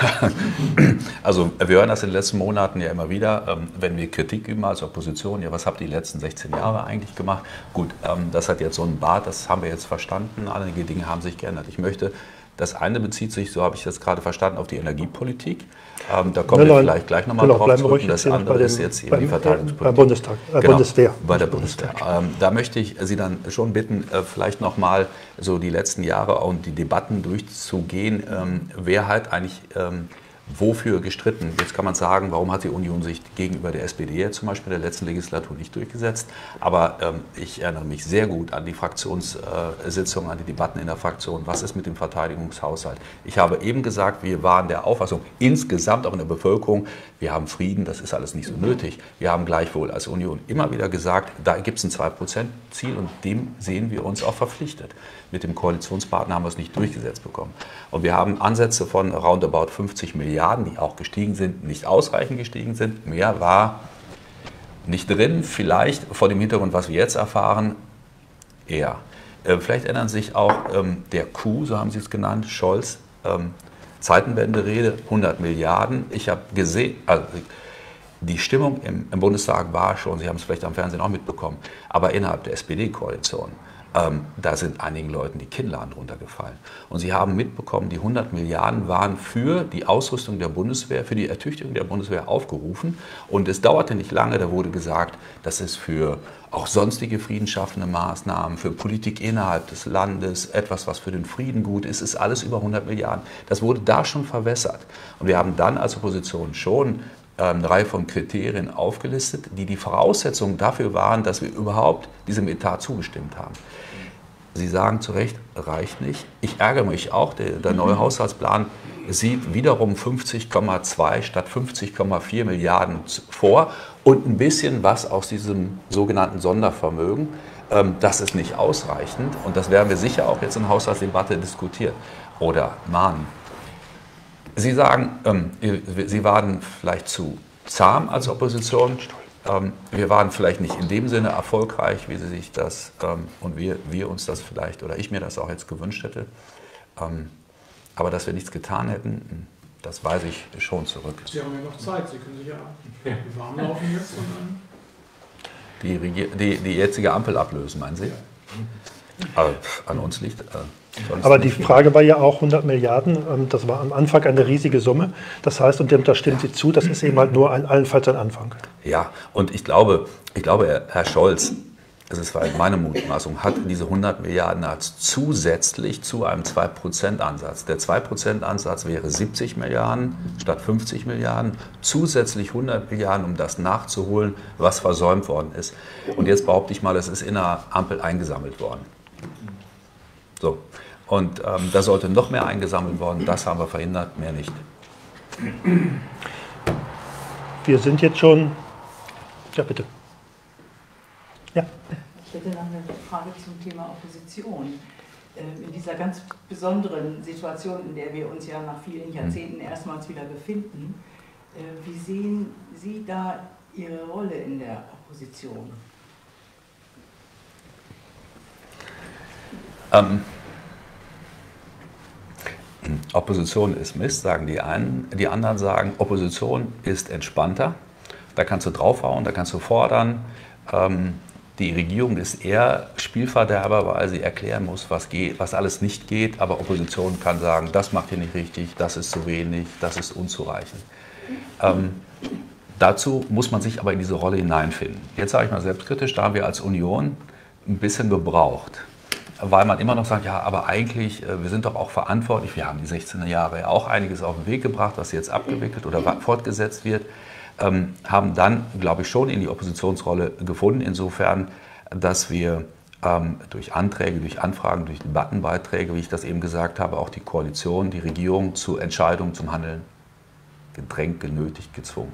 Also wir hören das in den letzten Monaten ja immer wieder, wenn wir Kritik üben als Opposition, ja, was habt ihr die letzten 16 Jahre eigentlich gemacht? Gut, das hat jetzt so einen Bart, das haben wir jetzt verstanden, einige Dinge haben sich geändert. Ich möchte, das eine bezieht sich, so habe ich das gerade verstanden, auf die Energiepolitik. Da kommen wir vielleicht gleich nochmal drauf zurück. Und das andere ist jetzt eben die Verteidigungspolitik. Beim Bundestag, genau, Bundeswehr. Bei der Bundeswehr. Da möchte ich Sie dann schon bitten, vielleicht nochmal so die letzten Jahre und die Debatten durchzugehen, wer halt eigentlich wofür gestritten. Jetzt kann man sagen, warum hat die Union sich gegenüber der SPD jetzt zum Beispiel in der letzten Legislatur nicht durchgesetzt. Aber ich erinnere mich sehr gut an die Fraktionssitzungen, an die Debatten in der Fraktion. Was ist mit dem Verteidigungshaushalt? Ich habe eben gesagt, wir waren der Auffassung, insgesamt auch in der Bevölkerung, wir haben Frieden, das ist alles nicht so nötig. Wir haben gleichwohl als Union immer wieder gesagt, da gibt es ein 2%-Ziel und dem sehen wir uns auch verpflichtet. Mit dem Koalitionspartner haben wir es nicht durchgesetzt bekommen. Und wir haben Ansätze von roundabout 50 Milliarden, die auch gestiegen sind, nicht ausreichend gestiegen sind. Mehr war nicht drin, vielleicht vor dem Hintergrund, was wir jetzt erfahren, eher. Vielleicht ändern sich auch der Coup, so haben Sie es genannt, Scholz, Zeitenwende-Rede, 100 Milliarden. Ich habe gesehen, also die Stimmung im Bundestag war schon, Sie haben es vielleicht am Fernsehen auch mitbekommen, aber innerhalb der SPD-Koalition, da sind einigen Leuten die Kinnladen runtergefallen. Und Sie haben mitbekommen, die 100 Milliarden waren für die Ausrüstung der Bundeswehr, für die Ertüchtigung der Bundeswehr aufgerufen. Und es dauerte nicht lange, da wurde gesagt, das ist für auch sonstige friedensschaffende Maßnahmen, für Politik innerhalb des Landes, etwas, was für den Frieden gut ist, ist alles über 100 Milliarden. Das wurde da schon verwässert. Und wir haben dann als Opposition schon eine Reihe von Kriterien aufgelistet, die die Voraussetzungen dafür waren, dass wir überhaupt diesem Etat zugestimmt haben. Sie sagen zu Recht, reicht nicht. Ich ärgere mich auch, der neue Haushaltsplan sieht wiederum 50,2 statt 50,4 Milliarden vor und ein bisschen was aus diesem sogenannten Sondervermögen. Das ist nicht ausreichend und das werden wir sicher auch jetzt in der Haushaltsdebatte diskutieren oder mahnen. Sie sagen, Sie waren vielleicht zu zahm als Opposition. Wir waren vielleicht nicht in dem Sinne erfolgreich, wie Sie sich das und wir uns das vielleicht oder ich mir das auch jetzt gewünscht hätte. Aber dass wir nichts getan hätten, das weise ich schon zurück. Sie haben ja noch Zeit, Sie können sich ja warm laufen jetzt. Die jetzige Ampel ablösen, meinen Sie? Aber an uns liegt... Aber die Frage war ja auch 100 Milliarden, das war am Anfang eine riesige Summe. Das heißt, und da stimmen Sie zu, das ist eben halt nur allenfalls ein Anfang. Ja, und ich glaube, Herr Scholz, das ist meine Mutmaßung, hat diese 100 Milliarden als zusätzlich zu einem 2%-Ansatz. Der 2%-Ansatz wäre 70 Milliarden statt 50 Milliarden, zusätzlich 100 Milliarden, um das nachzuholen, was versäumt worden ist. Und jetzt behaupte ich mal, es ist in der Ampel eingesammelt worden. So. Und da sollte noch mehr eingesammelt worden, das haben wir verhindert, mehr nicht. Wir sind jetzt schon... Ja, bitte. Ja. Ich hätte noch eine Frage zum Thema Opposition. In dieser ganz besonderen Situation, in der wir uns ja nach vielen Jahrzehnten erstmals wieder befinden, wie sehen Sie da Ihre Rolle in der Opposition? Opposition ist Mist, sagen die einen. Die anderen sagen, Opposition ist entspannter. Da kannst du draufhauen, da kannst du fordern. Die Regierung ist eher Spielverderber, weil sie erklären muss, was geht, was alles nicht geht. Aber Opposition kann sagen, das macht ihr nicht richtig, das ist zu wenig, das ist unzureichend. Dazu muss man sich aber in diese Rolle hineinfinden. Jetzt sage ich mal selbstkritisch, da haben wir als Union ein bisschen gebraucht. Weil man immer noch sagt, ja, aber eigentlich, wir sind doch auch verantwortlich. Wir haben die 16er Jahre ja auch einiges auf den Weg gebracht, was jetzt abgewickelt oder fortgesetzt wird. Haben dann, glaube ich, schon in die Oppositionsrolle gefunden, insofern, dass wir durch Anträge, durch Anfragen, durch Debattenbeiträge, wie ich das eben gesagt habe, auch die Koalition, die Regierung zu Entscheidungen, zum Handeln gedrängt, genötigt, gezwungen.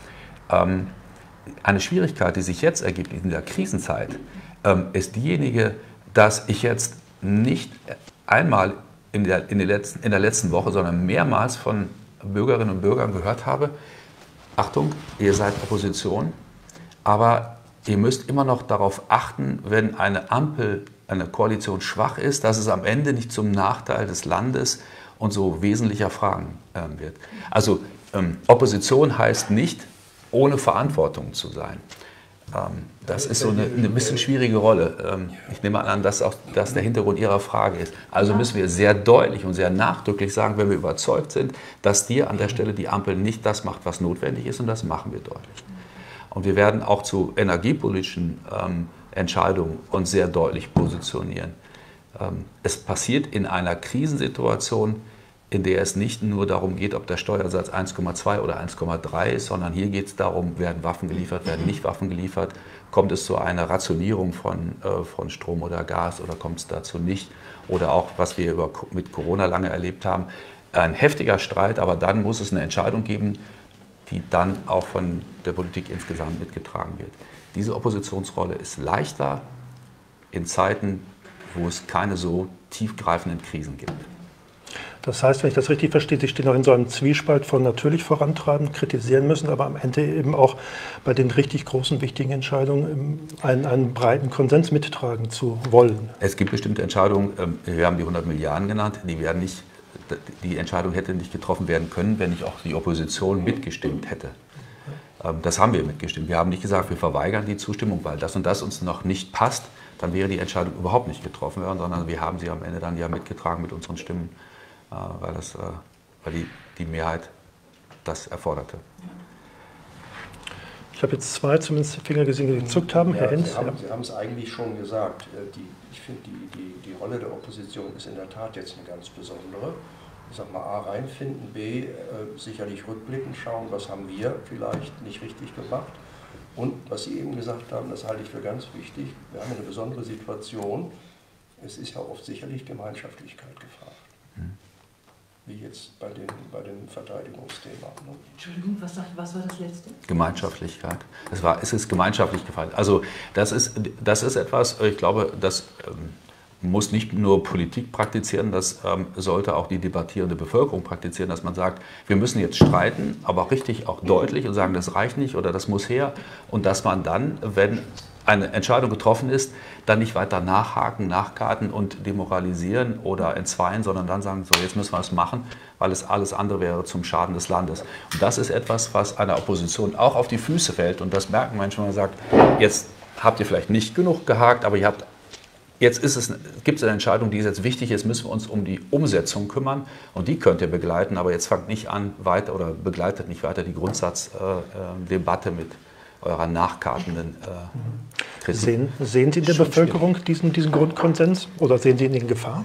Eine Schwierigkeit, die sich jetzt ergibt in der Krisenzeit, ist diejenige, dass ich jetzt nicht einmal in der letzten Woche, sondern mehrmals von Bürgerinnen und Bürgern gehört habe, Achtung, ihr seid Opposition, aber ihr müsst immer noch darauf achten, wenn eine Ampel, eine Koalition schwach ist, dass es am Ende nicht zum Nachteil des Landes und so wesentlicher Fragen wird. Also Opposition heißt nicht, ohne Verantwortung zu sein. Das ist so eine bisschen schwierige Rolle. Ich nehme an, dass auch das der Hintergrund Ihrer Frage ist. Also müssen wir sehr deutlich und sehr nachdrücklich sagen, wenn wir überzeugt sind, dass hier an der Stelle die Ampel nicht das macht, was notwendig ist, und das machen wir deutlich. Und wir werden auch zu energiepolitischen Entscheidungen uns sehr deutlich positionieren. Es passiert in einer Krisensituation in der es nicht nur darum geht, ob der Steuersatz 1,2 oder 1,3 ist, sondern hier geht es darum, werden Waffen geliefert, werden nicht Waffen geliefert, kommt es zu einer Rationierung von Strom oder Gas oder kommt es dazu nicht? Oder auch, was wir mit Corona lange erlebt haben, ein heftiger Streit, aber dann muss es eine Entscheidung geben, die dann auch von der Politik insgesamt mitgetragen wird. Diese Oppositionsrolle ist leichter in Zeiten, wo es keine so tiefgreifenden Krisen gibt. Das heißt, wenn ich das richtig verstehe, Sie stehen auch in so einem Zwiespalt von natürlich vorantreiben, kritisieren müssen, aber am Ende eben auch bei den richtig großen, wichtigen Entscheidungen einen breiten Konsens mittragen zu wollen. Es gibt bestimmte Entscheidungen, wir haben die 100 Milliarden genannt, die Entscheidung hätte nicht getroffen werden können, wenn nicht auch die Opposition mitgestimmt hätte. Das haben wir mitgestimmt. Wir haben nicht gesagt, wir verweigern die Zustimmung, weil das und das uns noch nicht passt. Dann wäre die Entscheidung überhaupt nicht getroffen worden, sondern wir haben sie am Ende dann ja mitgetragen mit unseren Stimmen, weil die Mehrheit das erforderte. Ich habe jetzt zwei zumindest Finger gesehen, die gezuckt haben. Herr Hinz. Sie haben es eigentlich schon gesagt. Ich finde, die Rolle der Opposition ist in der Tat jetzt eine ganz besondere. Ich sage mal, A, reinfinden, B, sicherlich rückblickend schauen, was haben wir vielleicht nicht richtig gemacht. Und was Sie eben gesagt haben, das halte ich für ganz wichtig, wir haben eine besondere Situation. Es ist ja oft sicherlich Gemeinschaftlichkeit gefragt. Wie jetzt bei dem Verteidigungsthema. Ne? Entschuldigung, was war das Letzte? Gemeinschaftlichkeit. Es ist gemeinschaftlich gefallen. Also das ist etwas, ich glaube, das muss nicht nur Politik praktizieren, das sollte auch die debattierende Bevölkerung praktizieren, dass man sagt, wir müssen jetzt streiten, aber auch richtig, auch deutlich und sagen, das reicht nicht oder das muss her. Und dass man dann, wenn eine Entscheidung getroffen ist, dann nicht weiter nachhaken, nachkarten und demoralisieren oder entzweien, sondern dann sagen, so jetzt müssen wir es machen, weil es alles andere wäre zum Schaden des Landes. Und das ist etwas, was einer Opposition auch auf die Füße fällt. Und das merken Menschen, wenn man sagt, jetzt habt ihr vielleicht nicht genug gehakt, aber jetzt gibt es eine Entscheidung, die jetzt wichtig ist, müssen wir uns um die Umsetzung kümmern und die könnt ihr begleiten, aber jetzt fangt nicht an weiter oder begleitet nicht weiter die Grundsatzdebatte mit eurer nachkartenden Kritik. Sehen Sie in der Bevölkerung diesen Grundkonsens oder sehen Sie ihn in Gefahr?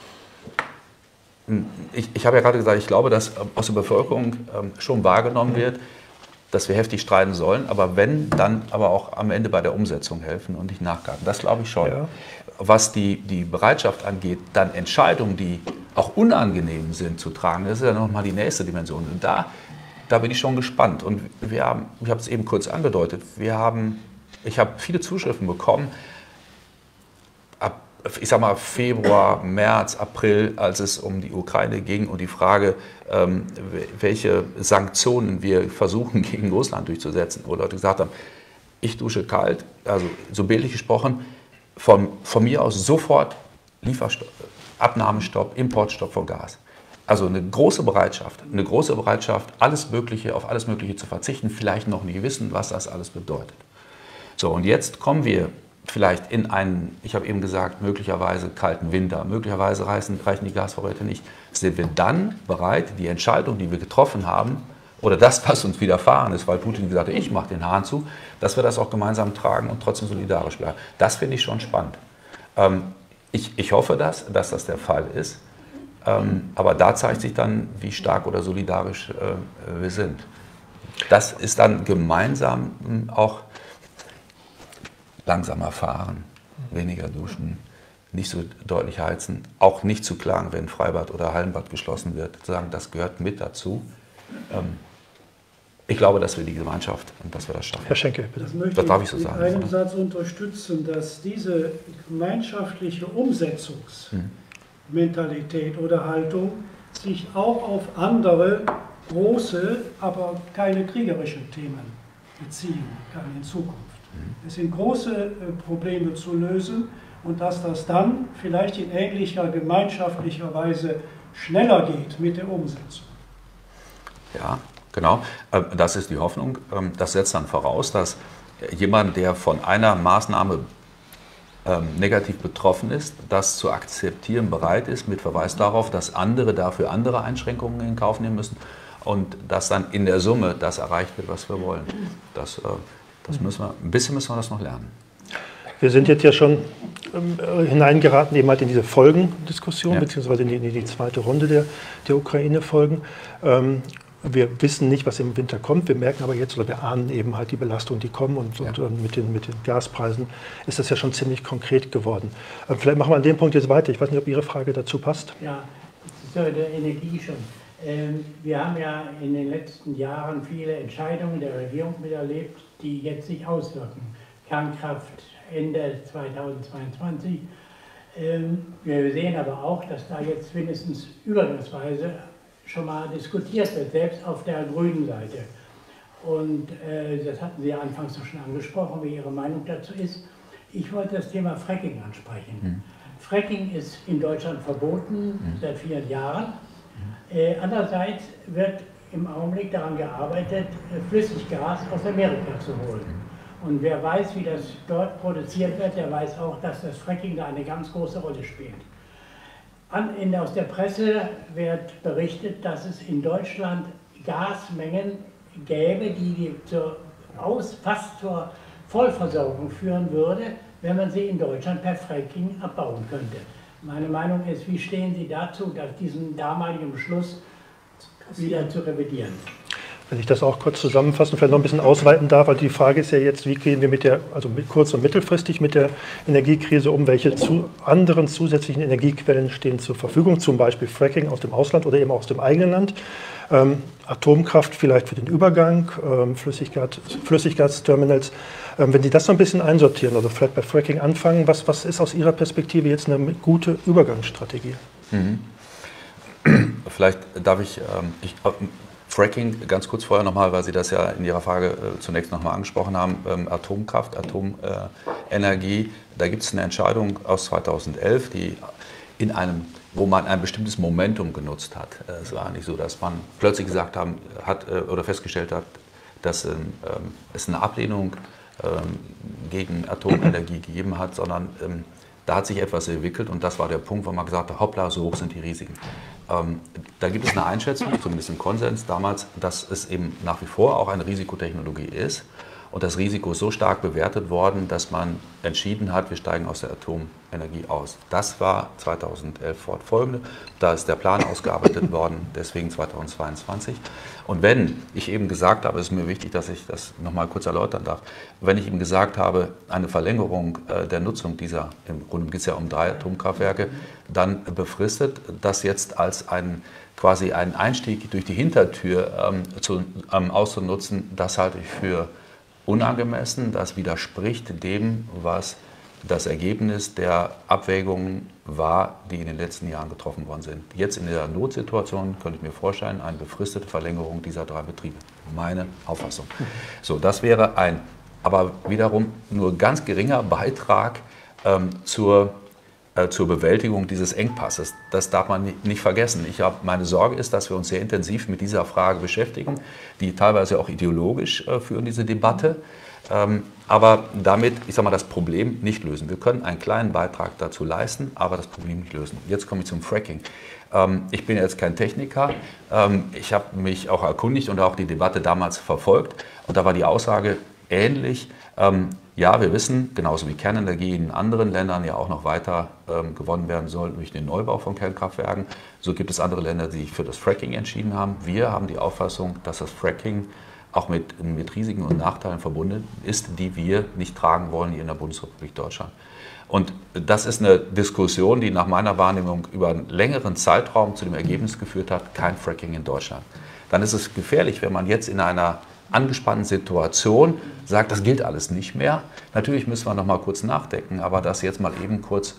Ich habe ja gerade gesagt, ich glaube, dass aus der Bevölkerung schon wahrgenommen wird, dass wir heftig streiten sollen, aber wenn, dann aber auch am Ende bei der Umsetzung helfen und nicht nachkarten. Das glaube ich schon. Ja. Was die Bereitschaft angeht, dann Entscheidungen, die auch unangenehm sind zu tragen, das ist ja nochmal die nächste Dimension. Und da bin ich schon gespannt. Und ich habe es eben kurz angedeutet, ich habe viele Zuschriften bekommen, ich sag mal Februar, März, April, als es um die Ukraine ging und die Frage, welche Sanktionen wir versuchen gegen Russland durchzusetzen, wo Leute gesagt haben, ich dusche kalt, also so bildlich gesprochen, von mir aus sofort Abnahmestopp, Importstopp von Gas. Also eine große Bereitschaft, alles Mögliche, auf alles Mögliche zu verzichten, vielleicht noch nie wissen, was das alles bedeutet. So, und jetzt kommen wir vielleicht in einen, ich habe eben gesagt, möglicherweise kalten Winter, möglicherweise reichen die Gasvorräte nicht. Sind wir dann bereit, die Entscheidung, die wir getroffen haben, oder das, was uns widerfahren ist, weil Putin gesagt hat, ich mache den Hahn zu, dass wir das auch gemeinsam tragen und trotzdem solidarisch bleiben. Das finde ich schon spannend. Ich hoffe, dass das der Fall ist, aber da zeigt sich dann, wie stark oder solidarisch wir sind. Das ist dann gemeinsam auch langsamer fahren, weniger duschen, nicht so deutlich heizen, auch nicht zu klagen, wenn Freibad oder Hallenbad geschlossen wird. Sagen, das gehört mit dazu. Ich glaube, dass wir die Gemeinschaft und dass wir das schaffen. Herr Schenkel, bitte. Das darf ich so sagen. Mit einem Satz unterstützen, dass diese gemeinschaftliche Umsetzungsmentalität oder Haltung sich auch auf andere große, aber keine kriegerischen Themen beziehen kann in Zukunft. Es sind große Probleme zu lösen und dass das dann vielleicht in ähnlicher gemeinschaftlicher Weise schneller geht mit der Umsetzung. Ja, genau. Das ist die Hoffnung. Das setzt dann voraus, dass jemand, der von einer Maßnahme negativ betroffen ist, das zu akzeptieren bereit ist, mit Verweis darauf, dass andere dafür andere Einschränkungen in Kauf nehmen müssen und dass dann in der Summe das erreicht wird, was wir wollen. Ein bisschen müssen wir das noch lernen. Wir sind jetzt ja schon hineingeraten, eben halt in diese Folgendiskussion, Ja. beziehungsweise in die zweite Runde der Ukraine-Folgen. Wir wissen nicht, was im Winter kommt. Wir merken aber jetzt, oder wir ahnen eben halt die Belastung, die kommen. Und mit den Gaspreisen ist das ja schon ziemlich konkret geworden. Vielleicht machen wir an dem Punkt jetzt weiter. Ich weiß nicht, ob Ihre Frage dazu passt. Ja, zur Energie schon. Wir haben ja in den letzten Jahren viele Entscheidungen der Regierung miterlebt, die jetzt sich auswirken. Kernkraft Ende 2022. Wir sehen aber auch, dass da jetzt mindestens übergangsweise schon mal diskutiert wird, selbst auf der grünen Seite. Und das hatten Sie ja anfangs schon angesprochen, wie Ihre Meinung dazu ist. Ich wollte das Thema Fracking ansprechen. Fracking ist in Deutschland verboten seit vielen Jahren. Andererseits wird im Augenblick daran gearbeitet, Flüssiggas aus Amerika zu holen. Und wer weiß, wie das dort produziert wird, der weiß auch, dass das Fracking da eine ganz große Rolle spielt. Aus der Presse wird berichtet, dass es in Deutschland Gasmengen gäbe, die fast zur Vollversorgung führen würde, wenn man sie in Deutschland per Fracking abbauen könnte. Meine Meinung ist, wie stehen Sie dazu, diesen damaligen Beschluss wieder zu revidieren? Wenn ich das auch kurz zusammenfassen, vielleicht noch ein bisschen ausweiten darf, weil die Frage ist ja jetzt, wie gehen wir kurz- und mittelfristig mit der Energiekrise um, welche anderen zusätzlichen Energiequellen stehen zur Verfügung, zum Beispiel Fracking aus dem Ausland oder eben aus dem eigenen Land, Atomkraft vielleicht für den Übergang, Flüssiggasterminals. Wenn Sie das so ein bisschen einsortieren oder vielleicht bei Fracking anfangen, was ist aus Ihrer Perspektive jetzt eine gute Übergangsstrategie? Vielleicht darf Fracking, ganz kurz vorher nochmal, weil Sie das ja in Ihrer Frage zunächst nochmal angesprochen haben, Atomkraft, Atomenergie, da gibt es eine Entscheidung aus 2011, wo man ein bestimmtes Momentum genutzt hat. Es war nicht so, dass man plötzlich gesagt oder festgestellt hat, dass es eine Ablehnung gegen Atomenergie gegeben hat, sondern da hat sich etwas entwickelt und das war der Punkt, wo man gesagt hat, hoppla, so hoch sind die Risiken. Da gibt es eine Einschätzung, zumindest im Konsens damals, dass es eben nach wie vor auch eine Risikotechnologie ist und das Risiko ist so stark bewertet worden, dass man entschieden hat, wir steigen aus der Atomenergie aus. Das war 2011 fortfolgende, da ist der Plan ausgearbeitet worden, deswegen 2022. Und wenn ich eben gesagt habe, es ist mir wichtig, dass ich das nochmal kurz erläutern darf, wenn ich eben gesagt habe, eine Verlängerung der Nutzung dieser, im Grunde geht es ja um 3 Atomkraftwerke, dann befristet das jetzt als quasi einen Einstieg durch die Hintertür auszunutzen, das halte ich für unangemessen. Das widerspricht dem, was das Ergebnis der Abwägungen war, die in den letzten Jahren getroffen worden sind. Jetzt in der Notsituation könnte ich mir vorstellen, eine befristete Verlängerung dieser 3 Betriebe. Meine Auffassung. So, das wäre aber wiederum nur ganz geringer Beitrag zur Bewältigung dieses Engpasses. Das darf man nicht vergessen. Meine Sorge ist, dass wir uns sehr intensiv mit dieser Frage beschäftigen, die teilweise auch ideologisch führen, diese Debatte. Aber damit, das Problem nicht lösen. Wir können einen kleinen Beitrag dazu leisten, aber das Problem nicht lösen. Jetzt komme ich zum Fracking. Ich bin jetzt kein Techniker. Ich habe mich auch erkundigt und auch die Debatte damals verfolgt. Und da war die Aussage ähnlich. Ja, wir wissen, genauso wie Kernenergie in anderen Ländern ja auch noch weiter gewonnen werden soll durch den Neubau von Kernkraftwerken. So gibt es andere Länder, die sich für das Fracking entschieden haben. Wir haben die Auffassung, dass das Fracking auch mit Risiken und Nachteilen verbunden ist, die wir nicht tragen wollen hier in der Bundesrepublik Deutschland. Und das ist eine Diskussion, die nach meiner Wahrnehmung über einen längeren Zeitraum zu dem Ergebnis geführt hat, kein Fracking in Deutschland. Dann ist es gefährlich, wenn man jetzt in einer angespannten Situation sagt, das gilt alles nicht mehr. Natürlich müssen wir noch mal kurz nachdenken, aber das jetzt mal eben kurz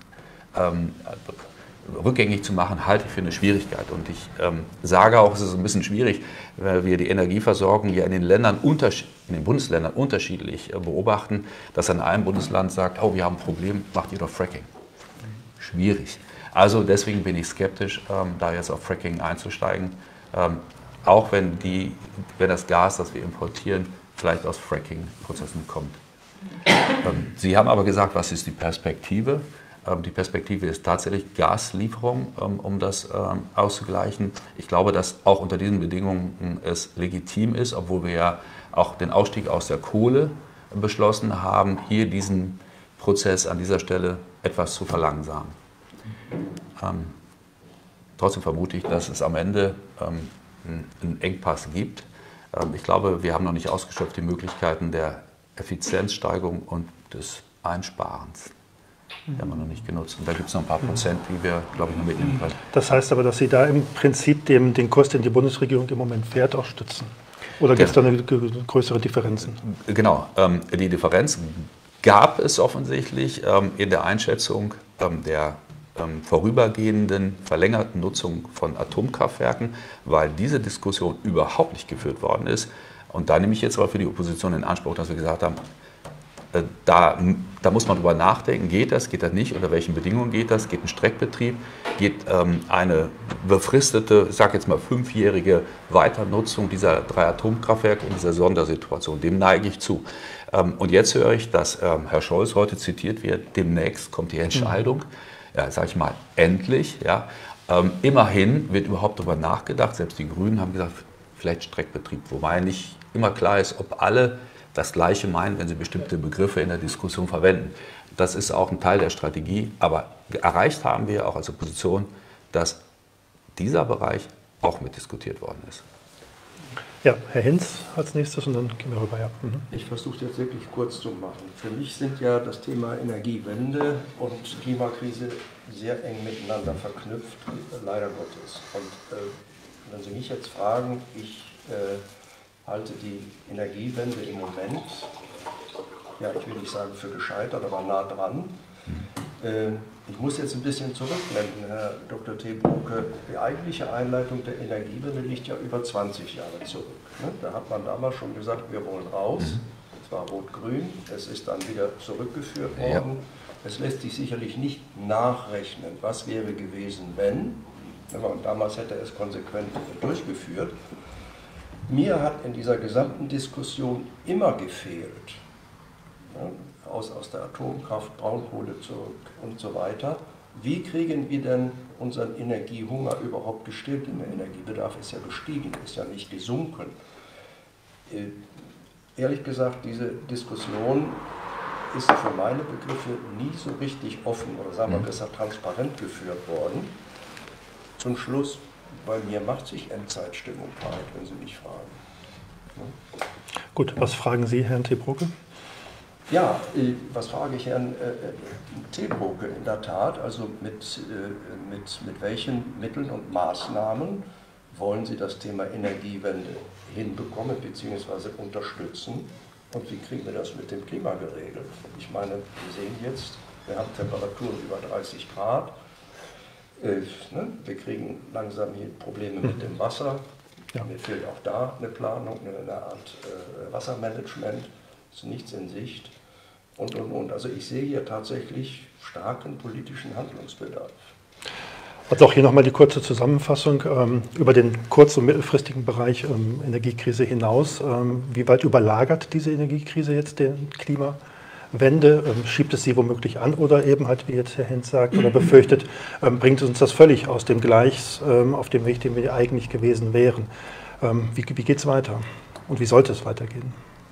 rückgängig zu machen, halte ich für eine Schwierigkeit. Und ich sage auch, es ist ein bisschen schwierig, weil wir die Energieversorgung ja in den Bundesländern unterschiedlich beobachten, dass in einem Bundesland sagt, oh, wir haben ein Problem, macht ihr doch Fracking. Schwierig. Also deswegen bin ich skeptisch, da jetzt auf Fracking einzusteigen, auch wenn das Gas, das wir importieren, vielleicht aus Fracking-Prozessen kommt. Sie haben aber gesagt, was ist die Perspektive? Die Perspektive ist tatsächlich Gaslieferung, um das auszugleichen. Ich glaube, dass auch unter diesen Bedingungen es legitim ist, obwohl wir ja auch den Ausstieg aus der Kohle beschlossen haben, hier diesen Prozess an dieser Stelle etwas zu verlangsamen. Trotzdem vermute ich, dass es am Ende einen Engpass gibt. Ich glaube, wir haben noch nicht ausgeschöpft die Möglichkeiten der Effizienzsteigerung und des Einsparens. Die haben wir noch nicht genutzt. Und da gibt es noch ein paar Prozent, die wir, glaube ich, noch mitnehmen können. Das heißt aber, dass Sie da im Prinzip den Kurs, den die Bundesregierung im Moment fährt, auch stützen? Oder gibt es da eine größere Differenzen? Genau, die Differenz gab es offensichtlich in der Einschätzung der vorübergehenden verlängerten Nutzung von Atomkraftwerken, weil diese Diskussion überhaupt nicht geführt worden ist. Und da nehme ich jetzt aber für die Opposition in Anspruch, dass wir gesagt haben, da muss man drüber nachdenken, geht das nicht, unter welchen Bedingungen geht das, geht ein Streckbetrieb, geht eine befristete, ich sage jetzt mal 5-jährige Weiternutzung dieser 3 Atomkraftwerke in dieser Sondersituation, dem neige ich zu. Und jetzt höre ich, dass Herr Scholz heute zitiert wird, demnächst kommt die Entscheidung, ja, sage ich mal, endlich. Ja. Immerhin wird überhaupt darüber nachgedacht, selbst die Grünen haben gesagt, vielleicht Streckbetrieb, wobei nicht immer klar ist, ob alle das Gleiche meinen, wenn sie bestimmte Begriffe in der Diskussion verwenden. Das ist auch ein Teil der Strategie, aber erreicht haben wir auch als Opposition, dass dieser Bereich auch mitdiskutiert worden ist. Ja, Herr Hinz als nächstes und dann gehen wir rüber. Ja. Ich versuche jetzt wirklich kurz zu machen. Für mich sind ja das Thema Energiewende und Klimakrise sehr eng miteinander verknüpft, leider Gottes. Und wenn Sie mich jetzt fragen, ich halte die Energiewende im Moment, ja, ich will nicht sagen für gescheitert, aber nah dran. Ich muss jetzt ein bisschen zurückblenden, Herr Dr. Tebrugge. Die eigentliche Einleitung der Energiewende liegt ja über 20 Jahre zurück. Da hat man damals schon gesagt, wir wollen raus. Es war rot-grün, es ist dann wieder zurückgeführt worden. Ja. Es lässt sich sicherlich nicht nachrechnen, was wäre gewesen, wenn man damals hätte es konsequent durchgeführt. Mir hat in dieser gesamten Diskussion immer gefehlt, aus der Atomkraft, Braunkohle zurück und so weiter, wie kriegen wir denn unseren Energiehunger überhaupt gestillt? Denn der Energiebedarf ist ja gestiegen, ist ja nicht gesunken. Ehrlich gesagt, diese Diskussion ist für meine Begriffe nie so richtig offen oder sagen wir besser transparent geführt worden. Zum Schluss, bei mir macht sich Endzeitstimmung breit, wenn Sie mich fragen. Gut, was fragen Sie, Herrn Tebrugge? Ja, was frage ich Herrn Tebrugge in der Tat? Also mit welchen Mitteln und Maßnahmen wollen Sie das Thema Energiewende hinbekommen bzw. unterstützen? Und wie kriegen wir das mit dem Klima geregelt? Ich meine, wir sehen jetzt, wir haben Temperaturen über 30 Grad. Wir kriegen langsam hier Probleme mit dem Wasser. Ja. Mir fehlt auch da eine Planung, eine Art Wassermanagement. Ist nichts in Sicht. Und. Also ich sehe hier tatsächlich starken politischen Handlungsbedarf. Also auch hier nochmal die kurze Zusammenfassung über den kurz- und mittelfristigen Bereich Energiekrise hinaus. Wie weit überlagert diese Energiekrise jetzt den Klimawende? Schiebt es sie womöglich an oder eben halt, wie jetzt Herr Hinz sagt oder befürchtet, bringt uns das völlig aus dem Gleichs auf dem Weg, den wir eigentlich gewesen wären? Wie geht es weiter und wie sollte es weitergehen?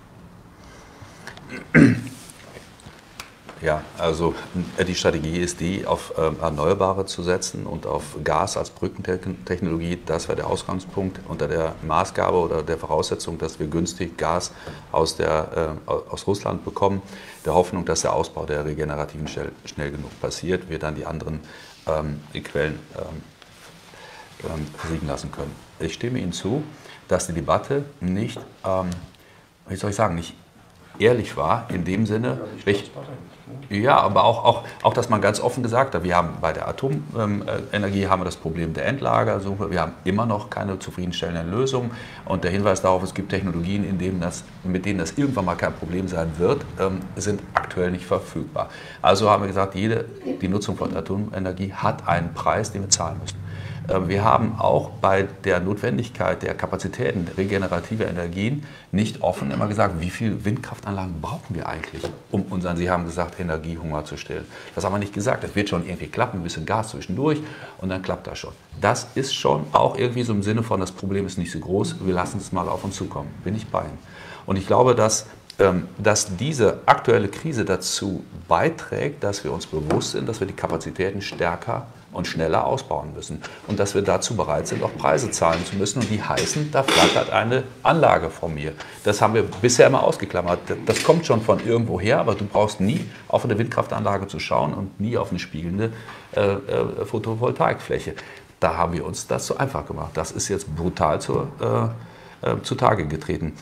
Ja, also die Strategie ist die, auf Erneuerbare zu setzen und auf Gas als Brückentechnologie. Das wäre der Ausgangspunkt unter der Maßgabe oder der Voraussetzung, dass wir günstig Gas aus Russland bekommen. Der Hoffnung, dass der Ausbau der Regenerativen schnell genug passiert, wir dann die anderen Quellen versiegen lassen können. Ich stimme Ihnen zu, dass die Debatte nicht, wie soll ich sagen, nicht ehrlich war, in dem Sinne, ja, aber auch, dass man ganz offen gesagt hat, wir haben bei der Atomenergie haben wir das Problem der Endlagersuche, wir haben immer noch keine zufriedenstellenden Lösungen und der Hinweis darauf, es gibt Technologien, mit denen das irgendwann mal kein Problem sein wird, sind aktuell nicht verfügbar. Also haben wir gesagt, die Nutzung von Atomenergie hat einen Preis, den wir zahlen müssen. Wir haben auch bei der Notwendigkeit der Kapazitäten regenerativer Energien nicht offen immer gesagt, wie viele Windkraftanlagen brauchen wir eigentlich, um unseren, Sie haben gesagt, Energiehunger zu stillen. Das haben wir nicht gesagt. Das wird schon irgendwie klappen, ein bisschen Gas zwischendurch und dann klappt das schon. Das ist schon auch irgendwie so im Sinne von, das Problem ist nicht so groß, wir lassen es mal auf uns zukommen. Bin ich bei Ihnen. Und ich glaube, dass dass diese aktuelle Krise dazu beiträgt, dass wir uns bewusst sind, dass wir die Kapazitäten stärker und schneller ausbauen müssen und dass wir dazu bereit sind, auch Preise zahlen zu müssen. Und die heißen, da flattert eine Anlage von mir. Das haben wir bisher immer ausgeklammert. Das kommt schon von irgendwo her, aber du brauchst nie auf eine Windkraftanlage zu schauen und nie auf eine spiegelnde Photovoltaikfläche. Da haben wir uns das so einfach gemacht. Das ist jetzt brutal zutage getreten.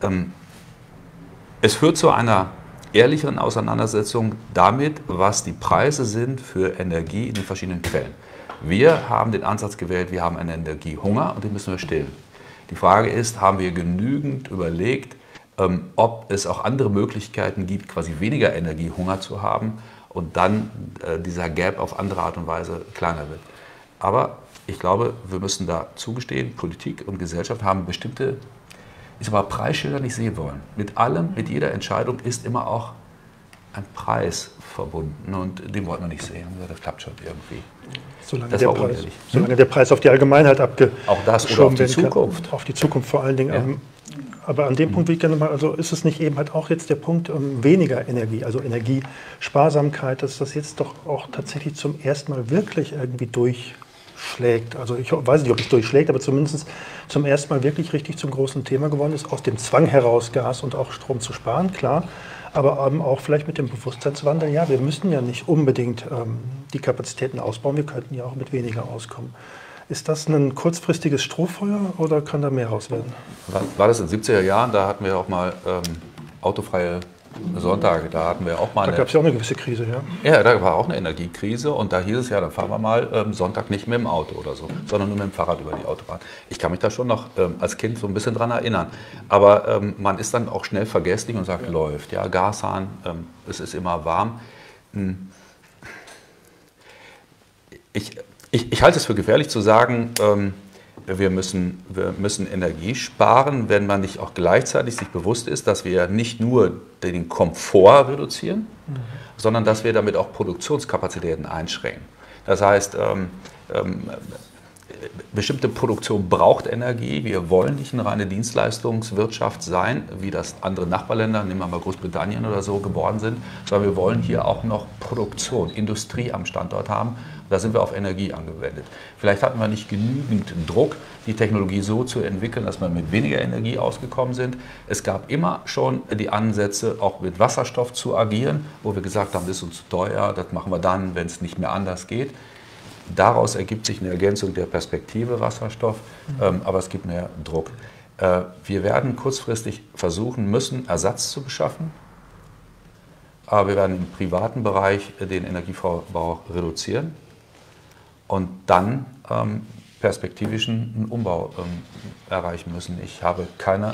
Es führt zu einer ehrlicheren Auseinandersetzung damit, was die Preise sind für Energie in den verschiedenen Quellen. Wir haben den Ansatz gewählt, wir haben einen Energiehunger und den müssen wir stillen. Die Frage ist, haben wir genügend überlegt, ob es auch andere Möglichkeiten gibt, quasi weniger Energiehunger zu haben und dann dieser Gap auf andere Art und Weise kleiner wird. Aber ich glaube, wir müssen da zugestehen, Politik und Gesellschaft haben bestimmte Preisschilder nicht sehen wollen. Mit allem, mit jeder Entscheidung ist immer auch ein Preis verbunden und den wollten wir nicht sehen. Das klappt schon irgendwie. Solange der Preis auf die Allgemeinheit auch das oder auf die Zukunft. Auf die Zukunft vor allen Dingen. Ja. Aber an dem Punkt will ich gerne mal, also ist es nicht eben halt auch jetzt der Punkt weniger Energie, also Energiesparsamkeit, dass das jetzt doch auch tatsächlich zum ersten Mal wirklich irgendwie durchschlägt. Also ich weiß nicht, ob es durchschlägt, aber zumindest zum ersten Mal wirklich richtig zum großen Thema geworden ist, aus dem Zwang heraus Gas und auch Strom zu sparen, klar. Aber auch vielleicht mit dem Bewusstseinswandel, ja, wir müssen ja nicht unbedingt die Kapazitäten ausbauen, wir könnten ja auch mit weniger auskommen. Ist das ein kurzfristiges Strohfeuer oder kann da mehr raus werden? War das in den 70er Jahren, da hatten wir auch mal autofreie Sonntage, da hatten wir auch mal Da gab es ja auch eine gewisse Krise, ja? Ja, da war auch eine Energiekrise und da hieß es ja, dann fahren wir mal Sonntag nicht mit dem Auto oder so, sondern nur mit dem Fahrrad über die Autobahn. Ich kann mich da schon noch als Kind so ein bisschen dran erinnern. Aber man ist dann auch schnell vergesslich und sagt, läuft, ja, Gashahn, es ist immer warm. Ich halte es für gefährlich zu sagen, wir müssen Energie sparen, wenn man nicht auch gleichzeitig sich bewusst ist, dass wir nicht nur den Komfort reduzieren, sondern dass wir damit auch Produktionskapazitäten einschränken. Das heißt, bestimmte Produktion braucht Energie. Wir wollen nicht eine reine Dienstleistungswirtschaft sein, wie das andere Nachbarländer, nehmen wir mal Großbritannien oder so, geworden sind, sondern wir wollen hier auch noch Produktion, Industrie am Standort haben. Da sind wir auf Energie angewendet. Vielleicht hatten wir nicht genügend Druck, die Technologie so zu entwickeln, dass wir mit weniger Energie ausgekommen sind. Es gab immer schon die Ansätze, auch mit Wasserstoff zu agieren, wo wir gesagt haben, das ist uns zu teuer, das machen wir dann, wenn es nicht mehr anders geht. Daraus ergibt sich eine Ergänzung der Perspektive Wasserstoff, aber es gibt mehr Druck. Wir werden kurzfristig versuchen müssen, Ersatz zu beschaffen, aber wir werden im privaten Bereich den Energieverbrauch reduzieren und dann perspektivischen einen Umbau erreichen müssen. Ich habe kein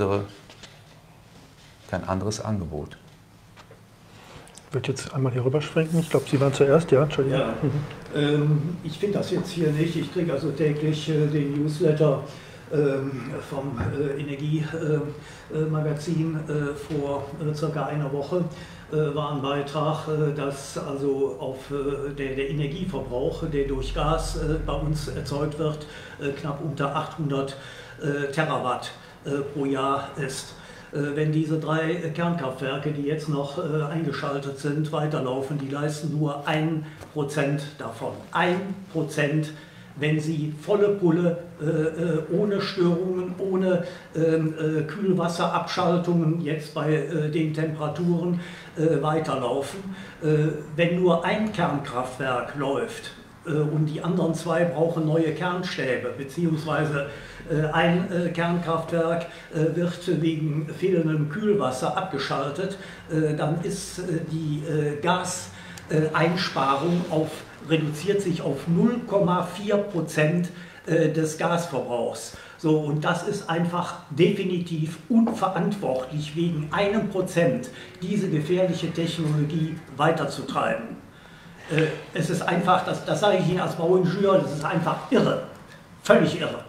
anderes Angebot. Ich würde jetzt einmal hier rüber schwenken. Ich glaube, Sie waren zuerst, ja? Entschuldigung. Ja, ich finde das jetzt hier nicht. Ich kriege also täglich den Newsletter vom Energiemagazin vor circa einer Woche. War ein Beitrag, dass also auf der Energieverbrauch, der durch Gas bei uns erzeugt wird, knapp unter 800 Terawatt pro Jahr ist. Wenn diese 3 Kernkraftwerke, die jetzt noch eingeschaltet sind, weiterlaufen, die leisten nur 1% davon. 1%, wenn sie volle Pulle, ohne Störungen, ohne Kühlwasserabschaltungen, jetzt bei den Temperaturen weiterlaufen. Wenn nur ein Kernkraftwerk läuft und die anderen 2 brauchen neue Kernstäbe, beziehungsweise ein Kernkraftwerk wird wegen fehlendem Kühlwasser abgeschaltet, dann ist die Gaseinsparung reduziert sich auf 0,4% des Gasverbrauchs. So, und das ist einfach definitiv unverantwortlich, wegen 1% diese gefährliche Technologie weiterzutreiben. Es ist einfach, das sage ich Ihnen als Bauingenieur, das ist einfach irre, völlig irre.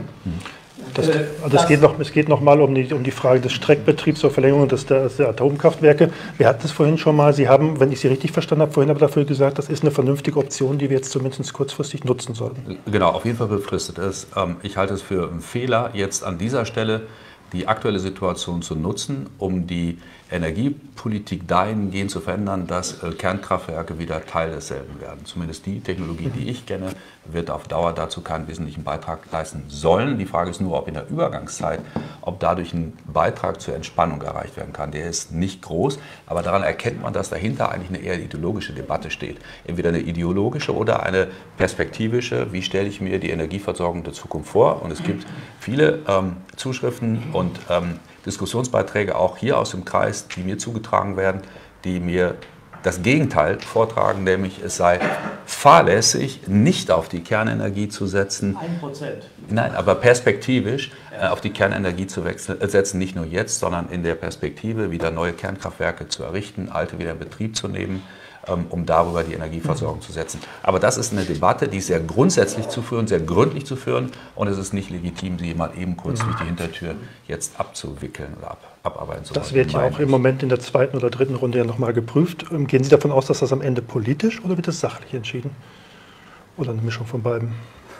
Es geht noch mal um die Frage des Streckbetriebs zur Verlängerung der Atomkraftwerke. Wir hatten es vorhin schon mal, Sie haben, wenn ich Sie richtig verstanden habe, vorhin aber dafür gesagt, das ist eine vernünftige Option, die wir jetzt zumindest kurzfristig nutzen sollten. Genau, auf jeden Fall befristet. Ich halte es für einen Fehler, jetzt an dieser Stelle die aktuelle Situation zu nutzen, um die Energiepolitik dahingehend zu verändern, dass Kernkraftwerke wieder Teil desselben werden. Zumindest die Technologie, die ich kenne, wird auf Dauer dazu keinen wesentlichen Beitrag leisten sollen. Die Frage ist nur, ob in der Übergangszeit, ob dadurch ein Beitrag zur Entspannung erreicht werden kann. Der ist nicht groß, aber daran erkennt man, dass dahinter eigentlich eine eher ideologische Debatte steht. Entweder eine ideologische oder eine perspektivische, wie stelle ich mir die Energieversorgung der Zukunft vor. Und es gibt viele Zuschriften und Diskussionsbeiträge auch hier aus dem Kreis, die mir zugetragen werden, die mir das Gegenteil vortragen, nämlich es sei fahrlässig, nicht auf die Kernenergie zu setzen. 1%. Nein, aber perspektivisch auf die Kernenergie zu setzen, nicht nur jetzt, sondern in der Perspektive wieder neue Kernkraftwerke zu errichten, alte wieder in Betrieb zu nehmen, um darüber die Energieversorgung zu setzen. Aber das ist eine Debatte, die ist sehr grundsätzlich zu führen, sehr gründlich zu führen, und es ist nicht legitim, sie mal eben kurz durch die Hintertür jetzt abzuwickeln oder abarbeiten zu wollen. Das wird ja auch im Moment in der zweiten oder dritten Runde ja nochmal geprüft. Gehen Sie davon aus, dass das am Ende politisch oder wird das sachlich entschieden? Oder eine Mischung von beiden?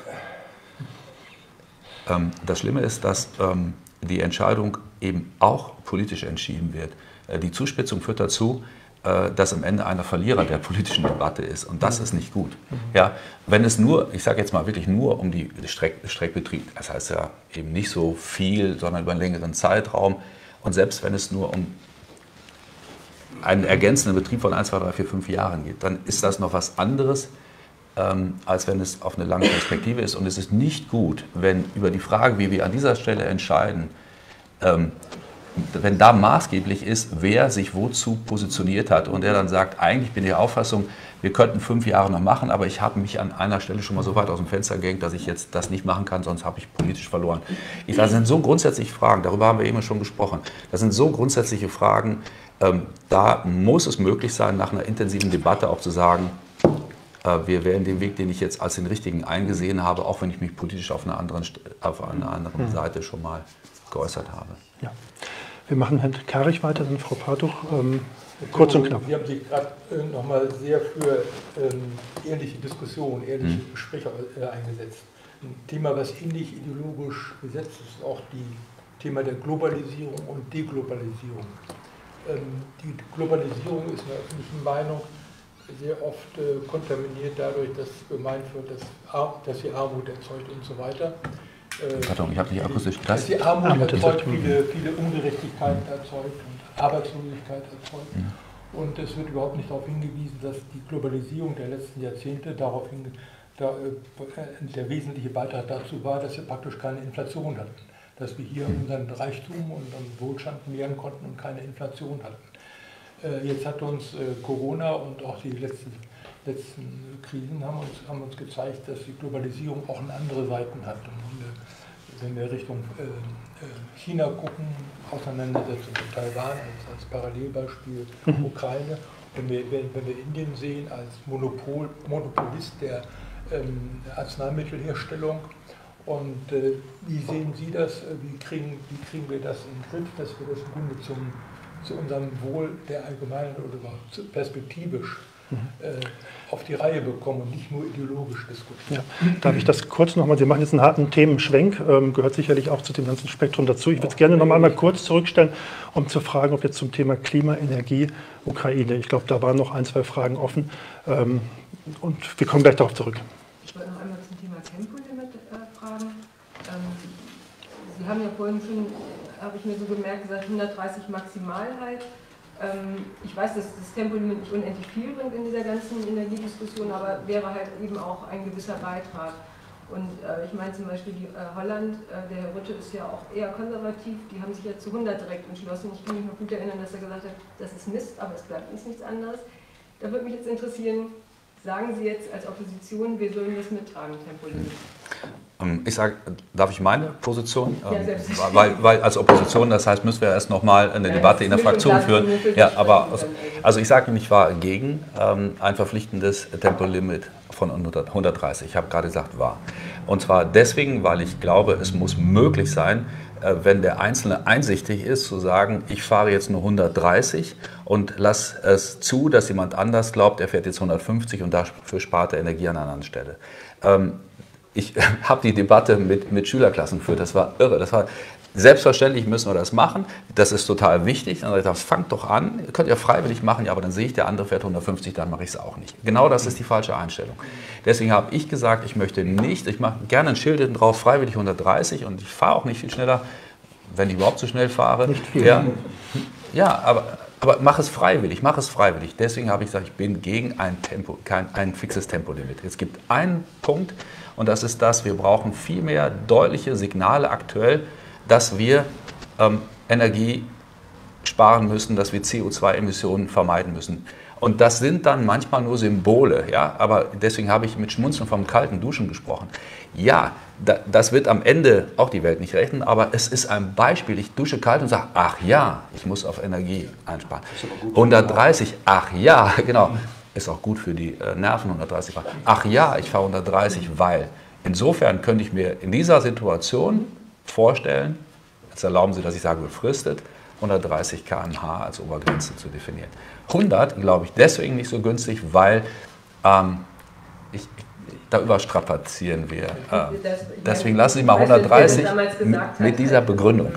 Das Schlimme ist, dass die Entscheidung eben auch politisch entschieden wird. Die Zuspitzung führt dazu, dass am Ende einer Verlierer der politischen Debatte ist. Und das ist nicht gut. Ja, wenn es nur, ich sage jetzt mal wirklich nur um die Streckbetrieb, das heißt ja eben nicht so viel, sondern über einen längeren Zeitraum. Und selbst wenn es nur um einen ergänzenden Betrieb von 1, 2, 3, 4, 5 Jahren geht, dann ist das noch was anderes, als wenn es auf eine lange Perspektive ist. Und es ist nicht gut, wenn über die Frage, wie wir an dieser Stelle entscheiden, wenn da maßgeblich ist, wer sich wozu positioniert hat und der dann sagt, eigentlich bin ich der Auffassung, wir könnten 5 Jahre noch machen, aber ich habe mich an einer Stelle schon mal so weit aus dem Fenster gehängt, dass ich jetzt das nicht machen kann, sonst habe ich politisch verloren. Das sind so grundsätzliche Fragen, darüber haben wir eben schon gesprochen, das sind so grundsätzliche Fragen, da muss es möglich sein, nach einer intensiven Debatte auch zu sagen, wir wählen den Weg, den ich jetzt als den richtigen eingesehen habe, auch wenn ich mich politisch auf einer anderen Seite schon mal geäußert habe. Ja. Wir machen Herrn Karich weiter, dann Frau Partuch. Kurz und knapp. Sie haben sich gerade nochmal sehr für ehrliche Diskussionen, ehrliche Gespräche eingesetzt. Ein Thema, was ähnlich ideologisch besetzt ist, ist auch das Thema der Globalisierung und Deglobalisierung. Die Globalisierung ist in der öffentlichen Meinung sehr oft kontaminiert dadurch, dass gemeint wird, dass sie Armut erzeugt und so weiter. Pardon, ich habe nicht akustisch. Dass die Armut erzeugt, viele Ungerechtigkeiten erzeugt und Arbeitslosigkeit erzeugt. Und es wird überhaupt nicht darauf hingewiesen, dass die Globalisierung der letzten Jahrzehnte der wesentliche Beitrag dazu war, dass wir praktisch keine Inflation hatten. Dass wir hier unseren Reichtum und unseren Wohlstand mehren konnten und keine Inflation hatten. Jetzt hat uns Corona und auch die letzten Krisen haben uns gezeigt, dass die Globalisierung auch andere Seiten hat. Und wenn wir Richtung China gucken, Auseinandersetzung mit Taiwan als Parallelbeispiel, Ukraine, wenn wir Indien sehen als Monopolist der Arzneimittelherstellung. Und wie sehen Sie das? Wie kriegen wir das in den Griff, dass wir das im Grunde zu unserem Wohl der Allgemeinheit oder perspektivisch auf die Reihe bekommen und nicht nur ideologisch diskutieren? Ja. Darf ich das kurz nochmal? Sie machen jetzt einen harten Themenschwenk, gehört sicherlich auch zu dem ganzen Spektrum dazu. Ich würde es gerne noch einmal kurz zurückstellen, um zu fragen, ob jetzt zum Thema Klima, Energie, Ukraine, ich glaube, da waren noch 1, 2 Fragen offen und wir kommen gleich darauf zurück. Ich wollte noch einmal zum Thema Tempolimit fragen. Sie haben ja vorhin schon, habe ich mir so gemerkt, gesagt 130 maximal halt. Ich weiß, dass das Tempolimit nicht unendlich viel bringt in dieser ganzen Energiediskussion, aber wäre halt eben auch ein gewisser Beitrag. Und ich meine zum Beispiel Holland, der Herr Rutte ist ja auch eher konservativ, die haben sich ja zu 100 direkt entschlossen. Ich kann mich noch gut erinnern, dass er gesagt hat, das ist Mist, aber es bleibt uns nichts anderes. Da würde mich jetzt interessieren, sagen Sie jetzt als Opposition, wir sollen das mittragen, Tempolimit? Ich sage, darf ich meine Position? Ja, weil als Opposition, das heißt, müssen wir erst nochmal eine Debatte in der Fraktion führen. Ja, aber also ich sage, ich war gegen ein verpflichtendes Tempolimit von 130. Ich habe gerade gesagt, war. Und zwar deswegen, weil ich glaube, es muss möglich sein, wenn der Einzelne einsichtig ist, zu sagen, ich fahre jetzt nur 130 und lasse es zu, dass jemand anders glaubt, er fährt jetzt 150 und dafür spart er Energie an einer anderen Stelle. Ich habe die Debatte mit Schülerklassen geführt, das war irre. Selbstverständlich müssen wir das machen, das ist total wichtig. Dann sage ich, fangt doch an, könnt ihr freiwillig machen, ja, aber dann sehe ich, der andere fährt 150, dann mache ich es auch nicht. Genau das ist die falsche Einstellung. Deswegen habe ich gesagt, ich möchte nicht, ich mache gerne ein Schild drauf, freiwillig 130 und ich fahre auch nicht viel schneller, wenn ich überhaupt so schnell fahre. Nicht viel. Ja, aber mach es freiwillig, mach es freiwillig. Deswegen habe ich gesagt, ich bin gegen ein fixes Tempolimit. Es gibt einen Punkt und das ist das, wir brauchen viel mehr deutliche Signale aktuell, dass wir Energie sparen müssen, dass wir CO2-Emissionen vermeiden müssen. Und das sind dann manchmal nur Symbole, ja? Aber deswegen habe ich mit Schmunzeln vom kalten Duschen gesprochen. Ja, das wird am Ende auch die Welt nicht retten, aber es ist ein Beispiel. Ich dusche kalt und sage, ach ja, ich muss auf Energie einsparen. 130, ach ja, genau, ist auch gut für die Nerven, 130 Grad. Ach ja, ich fahre 130, weil. Insofern könnte ich mir in dieser Situation vorstellen, jetzt erlauben Sie, dass ich sage befristet, 130 km/h als Obergrenze zu definieren. 100 glaube ich deswegen nicht so günstig, weil da überstrapazieren wir. Deswegen lassen Sie mal 130 mit dieser Begründung.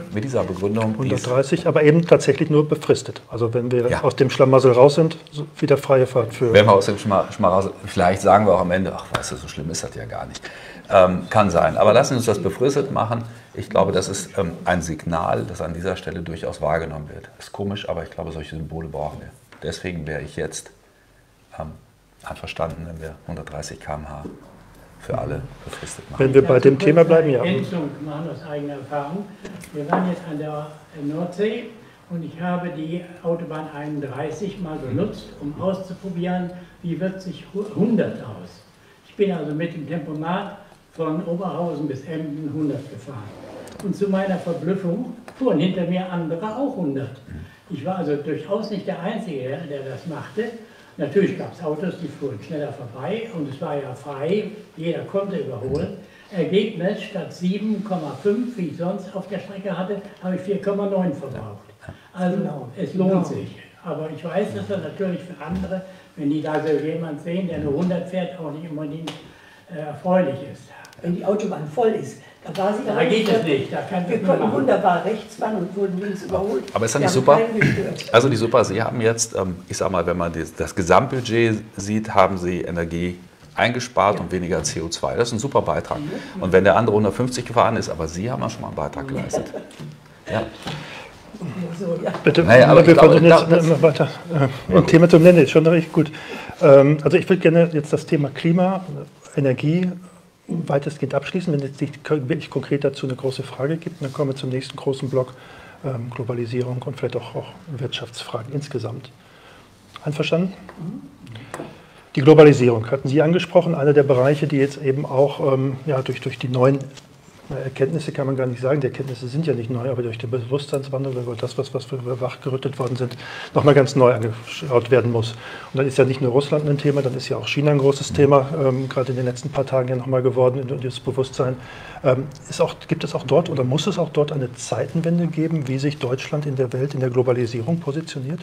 130, aber eben tatsächlich nur befristet. Also wenn wir aus dem Schlamassel raus sind, wieder freie Fahrt für... Wenn wir aus dem Schlamassel, vielleicht sagen wir auch am Ende, ach weißt du, so schlimm ist das ja gar nicht. Kann sein. Aber lassen Sie uns das befristet machen. Ich glaube, das ist ein Signal, das an dieser Stelle durchaus wahrgenommen wird. Ist komisch, aber ich glaube, solche Symbole brauchen wir. Deswegen wäre ich jetzt einverstanden, wenn wir 130 km/h für alle befristet machen. Wenn wir bei dem Thema bleiben, ja. Ergänzung machen aus eigener Erfahrung. Wir waren jetzt an der Nordsee und ich habe die Autobahn 31 mal benutzt, um auszuprobieren, wie wird sich 100 aus. Ich bin also mit dem Tempomat von Oberhausen bis Emden 100 gefahren. Und zu meiner Verblüffung fuhren hinter mir andere auch 100. Ich war also durchaus nicht der Einzige, der das machte. Natürlich gab es Autos, die fuhren schneller vorbei und es war ja frei, jeder konnte überholen. Ergebnis, statt 7,5, wie ich sonst auf der Strecke hatte, habe ich 4,9 verbraucht. Also es lohnt sich. Aber ich weiß, dass das natürlich für andere, wenn die da so jemand sehen, der nur 100 fährt, auch nicht unbedingt erfreulich ist. Wenn die Autobahn voll ist, da war sie da geht es nicht. Da kann wir konnten wunderbar rechts fahren und wurden links überholt. Aber ist das nicht super? Also die super, Sie haben jetzt, ich sag mal, wenn man das Gesamtbudget sieht, haben Sie Energie eingespart und weniger CO2. Das ist ein super Beitrag. Und wenn der andere 150 gefahren ist, aber Sie haben ja schon mal einen Beitrag geleistet. Ja. So, ja. Bitte, naja, aber wir glaube, können jetzt immer weiter. Ein Thema zum Nennen ist schon recht gut. Also ich würde gerne jetzt das Thema Klima, Energie weitestgehend abschließen. Wenn es nicht wirklich konkret dazu eine große Frage gibt, dann kommen wir zum nächsten großen Block, Globalisierung und vielleicht auch Wirtschaftsfragen insgesamt. Einverstanden? Die Globalisierung hatten Sie angesprochen, einer der Bereiche, die jetzt eben auch durch die neuen Erkenntnisse, kann man gar nicht sagen, die Erkenntnisse sind ja nicht neu, aber durch den Bewusstseinswandel, über das, was wir wachgerüttelt worden sind, nochmal ganz neu angeschaut werden muss. Und dann ist ja nicht nur Russland ein Thema, dann ist ja auch China ein großes Thema, gerade in den letzten paar Tagen ja nochmal geworden, das Bewusstsein. Gibt es auch dort oder muss es auch dort eine Zeitenwende geben, wie sich Deutschland in der Welt, in der Globalisierung positioniert?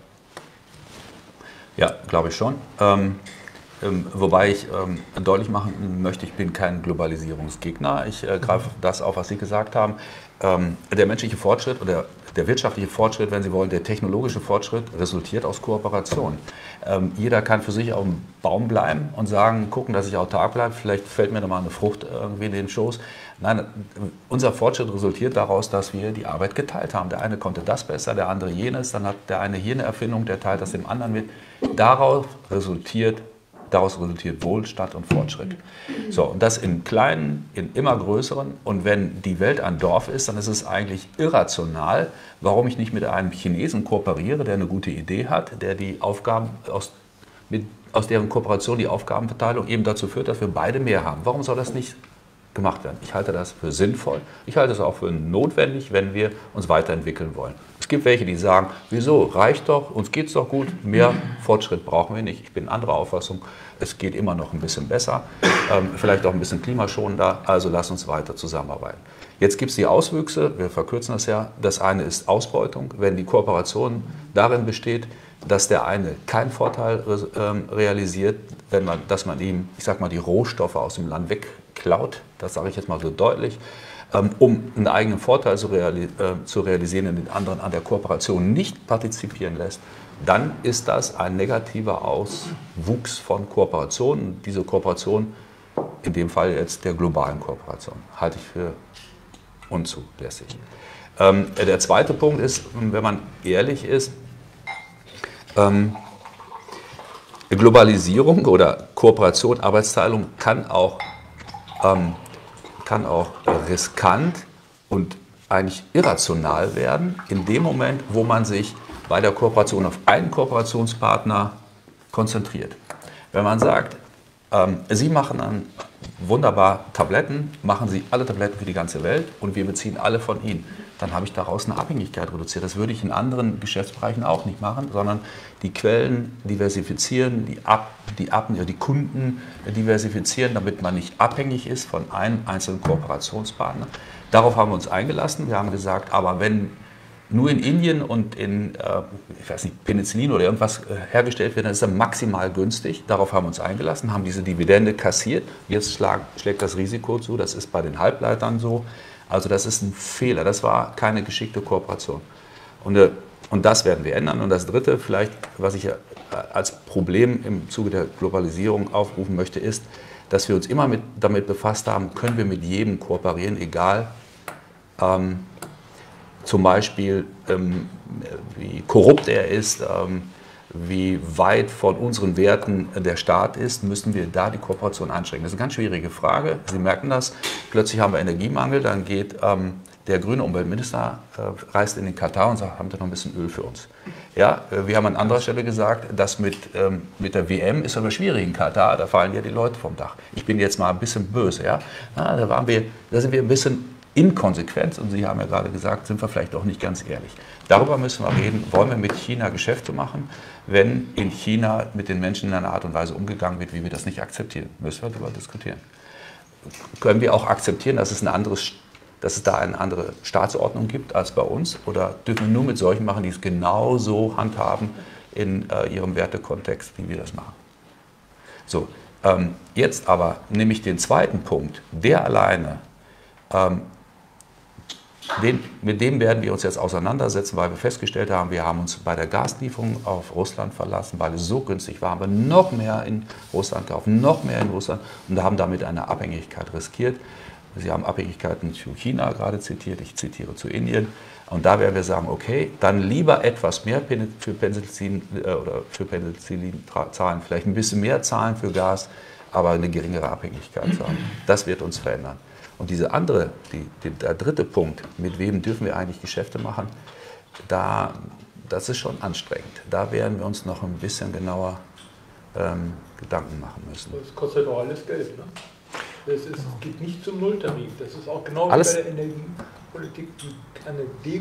Ja, glaube ich schon. Wobei ich deutlich machen möchte, ich bin kein Globalisierungsgegner. Ich greife das auf, was Sie gesagt haben. Der menschliche Fortschritt oder der wirtschaftliche Fortschritt, wenn Sie wollen, der technologische Fortschritt resultiert aus Kooperation. Jeder kann für sich auf dem Baum bleiben und sagen, gucken, dass ich autark bleibe, vielleicht fällt mir noch mal eine Frucht irgendwie in den Schoß. Nein, unser Fortschritt resultiert daraus, dass wir die Arbeit geteilt haben. Der eine konnte das besser, der andere jenes, dann hat der eine hier eine Erfindung, der teilt das dem anderen mit. Daraus resultiert Wohlstand und Fortschritt. So, und das in kleinen, in immer größeren. Und wenn die Welt ein Dorf ist, dann ist es eigentlich irrational, warum ich nicht mit einem Chinesen kooperiere, der eine gute Idee hat, der die Aufgaben aus deren Kooperation die Aufgabenverteilung eben dazu führt, dass wir beide mehr haben. Warum soll das nicht gemacht werden? Ich halte das für sinnvoll. Ich halte es auch für notwendig, wenn wir uns weiterentwickeln wollen. Es gibt welche, die sagen, wieso, reicht doch, uns geht es doch gut, mehr Fortschritt brauchen wir nicht. Ich bin anderer Auffassung, es geht immer noch ein bisschen besser, vielleicht auch ein bisschen klimaschonender, also lass uns weiter zusammenarbeiten. Jetzt gibt es die Auswüchse, wir verkürzen das ja. Das eine ist Ausbeutung, wenn die Kooperation darin besteht, dass der eine keinen Vorteil realisiert, dass man ihm, ich sag mal, die Rohstoffe aus dem Land wegklaut, das sage ich jetzt mal so deutlich, um einen eigenen Vorteil zu realisieren, den anderen an der Kooperation nicht partizipieren lässt, dann ist das ein negativer Auswuchs von Kooperation. Und diese Kooperation, in dem Fall jetzt der globalen Kooperation, halte ich für unzulässig. Der zweite Punkt ist, wenn man ehrlich ist, Globalisierung oder Kooperation, Arbeitsteilung kann auch riskant und eigentlich irrational werden, in dem Moment, wo man sich bei der Kooperation auf einen Kooperationspartner konzentriert. Wenn man sagt, Sie machen dann wunderbar Tabletten, machen Sie alle Tabletten für die ganze Welt und wir beziehen alle von Ihnen, dann habe ich daraus eine Abhängigkeit reduziert. Das würde ich in anderen Geschäftsbereichen auch nicht machen, sondern die Quellen diversifizieren, die Kunden diversifizieren, damit man nicht abhängig ist von einem einzelnen Kooperationspartner. Darauf haben wir uns eingelassen. Wir haben gesagt, aber wenn nur in Indien und in ich weiß nicht, Penicillin oder irgendwas hergestellt wird, dann ist er maximal günstig. Darauf haben wir uns eingelassen, haben diese Dividende kassiert. Jetzt schlägt das Risiko zu, das ist bei den Halbleitern so. Also das ist ein Fehler, das war keine geschickte Kooperation. Und das werden wir ändern. Und das Dritte vielleicht, was ich als Problem im Zuge der Globalisierung aufrufen möchte, ist, dass wir uns immer damit befasst haben, können wir mit jedem kooperieren, egal zum Beispiel wie korrupt er ist, wie weit von unseren Werten der Staat ist, müssen wir da die Kooperation einschränken. Das ist eine ganz schwierige Frage. Sie merken das. Plötzlich haben wir Energiemangel, dann geht der grüne Umweltminister, reist in den Katar und sagt, haben Sie noch ein bisschen Öl für uns? Ja, wir haben an anderer Stelle gesagt, das mit der WM ist aber schwierig in Katar, da fallen ja die Leute vom Dach. Ich bin jetzt mal ein bisschen böse. Ja? Da sind wir ein bisschen inkonsequent und Sie haben ja gerade gesagt, sind wir vielleicht auch nicht ganz ehrlich. Darüber müssen wir reden, wollen wir mit China Geschäfte machen, wenn in China mit den Menschen in einer Art und Weise umgegangen wird, wie wir das nicht akzeptieren. Müssen wir darüber diskutieren. Können wir auch akzeptieren, dass es da eine andere Staatsordnung gibt als bei uns? Oder dürfen wir nur mit solchen machen, die es genauso handhaben in ihrem Wertekontext, wie wir das machen? So, jetzt aber nehme ich den zweiten Punkt, der alleine, mit dem werden wir uns jetzt auseinandersetzen, weil wir festgestellt haben, wir haben uns bei der Gaslieferung auf Russland verlassen, weil es so günstig war, haben wir noch mehr in Russland gekauft, noch mehr in Russland und haben damit eine Abhängigkeit riskiert. Sie haben Abhängigkeiten zu China gerade zitiert, ich zitiere zu Indien. Und da werden wir sagen, okay, dann lieber etwas mehr für Penicillin zahlen, vielleicht ein bisschen mehr zahlen für Gas, aber eine geringere Abhängigkeit zahlen. Das wird uns verändern. Und der dritte Punkt, mit wem dürfen wir eigentlich Geschäfte machen, das ist schon anstrengend. Da werden wir uns noch ein bisschen genauer Gedanken machen müssen. Das kostet doch alles Geld, ne? Es geht nicht zum Nulltarif. Das ist auch genau alles wie bei der Energiepolitik. Eine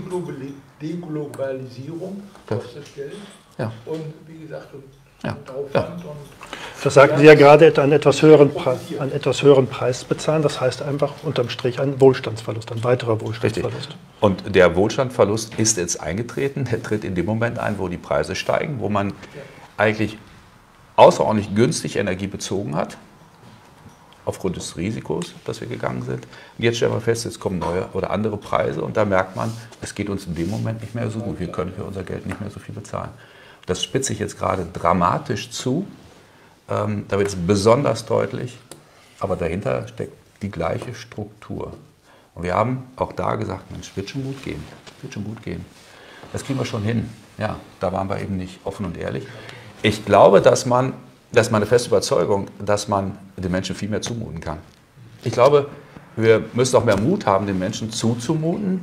Deglobalisierung kostet Geld. Ja. Und wie gesagt, Aufwand. Ja. Das sagten Sie ja gerade, einen etwas höheren Preis bezahlen. Das heißt einfach unterm Strich ein Wohlstandsverlust, ein weiterer Wohlstandsverlust. Richtig. Und der Wohlstandsverlust ist jetzt eingetreten. Der tritt in dem Moment ein, wo die Preise steigen, wo man eigentlich außerordentlich günstig Energie bezogen hat, aufgrund des Risikos, dass wir gegangen sind. Und jetzt stellen wir fest, jetzt kommen neue oder andere Preise und da merkt man, es geht uns in dem Moment nicht mehr so gut. Wir können für unser Geld nicht mehr so viel bezahlen. Das spitzt sich jetzt gerade dramatisch zu. Da wird es besonders deutlich, aber dahinter steckt die gleiche Struktur. Und wir haben auch da gesagt, Mensch, wird schon gut gehen. Wird schon gut gehen. Das kriegen wir schon hin. Ja, da waren wir eben nicht offen und ehrlich. Ich glaube, das ist meine feste Überzeugung, dass man den Menschen viel mehr zumuten kann. Ich glaube, wir müssen auch mehr Mut haben, den Menschen zuzumuten,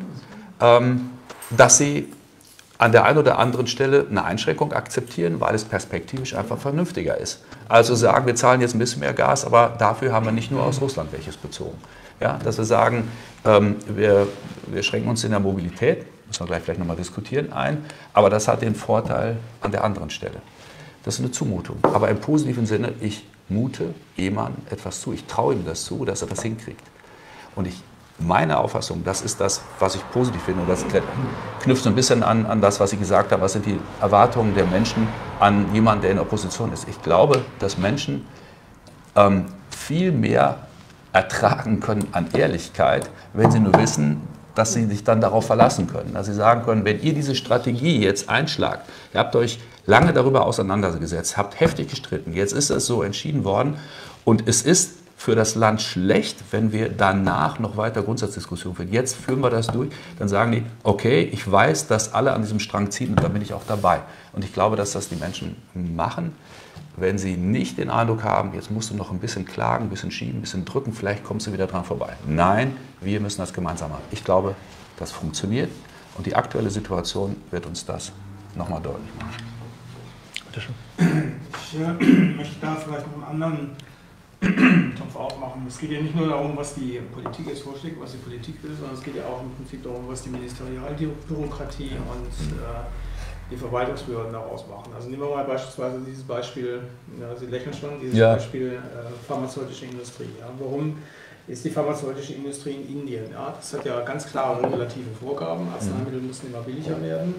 dass sie an der einen oder anderen Stelle eine Einschränkung akzeptieren, weil es perspektivisch einfach vernünftiger ist. Also sagen, wir zahlen jetzt ein bisschen mehr Gas, aber dafür haben wir nicht nur aus Russland welches bezogen. Ja, dass wir sagen, wir schränken uns in der Mobilität, müssen wir gleich vielleicht nochmal diskutieren, ein, aber das hat den Vorteil an der anderen Stelle. Das ist eine Zumutung. Aber im positiven Sinne, ich mute jemandem etwas zu, ich traue ihm das zu, dass er das hinkriegt. Und meine Auffassung, das ist das, was ich positiv finde. Und das knüpft so ein bisschen an das, was Sie gesagt haben. Was sind die Erwartungen der Menschen an jemanden, der in der Opposition ist? Ich glaube, dass Menschen viel mehr ertragen können an Ehrlichkeit, wenn sie nur wissen, dass sie sich dann darauf verlassen können. Dass sie sagen können, wenn ihr diese Strategie jetzt einschlagt, ihr habt euch lange darüber auseinandergesetzt, habt heftig gestritten, jetzt ist es so entschieden worden und es ist für das Land schlecht, wenn wir danach noch weiter Grundsatzdiskussionen führen. Jetzt führen wir das durch, dann sagen die, okay, ich weiß, dass alle an diesem Strang ziehen und da bin ich auch dabei. Und ich glaube, dass das die Menschen machen, wenn sie nicht den Eindruck haben, jetzt musst du noch ein bisschen klagen, ein bisschen schieben, ein bisschen drücken, vielleicht kommst du wieder dran vorbei. Nein, wir müssen das gemeinsam machen. Ich glaube, das funktioniert und die aktuelle Situation wird uns das nochmal deutlich machen. Bitte schön. Ich möchte da vielleicht noch einen anderen Topf aufmachen. Es geht ja nicht nur darum, was die Politik jetzt vorschlägt, was die Politik will, sondern es geht ja auch im Prinzip darum, was die Ministerialbürokratie und die Verwaltungsbehörden daraus machen. Also nehmen wir mal beispielsweise dieses Beispiel, ja, Sie lächeln schon, dieses Beispiel pharmazeutische Industrie. Ja. Warum ist die pharmazeutische Industrie in Indien? Ja, das hat ja ganz klare regulative Vorgaben. Arzneimittel müssen immer billiger werden.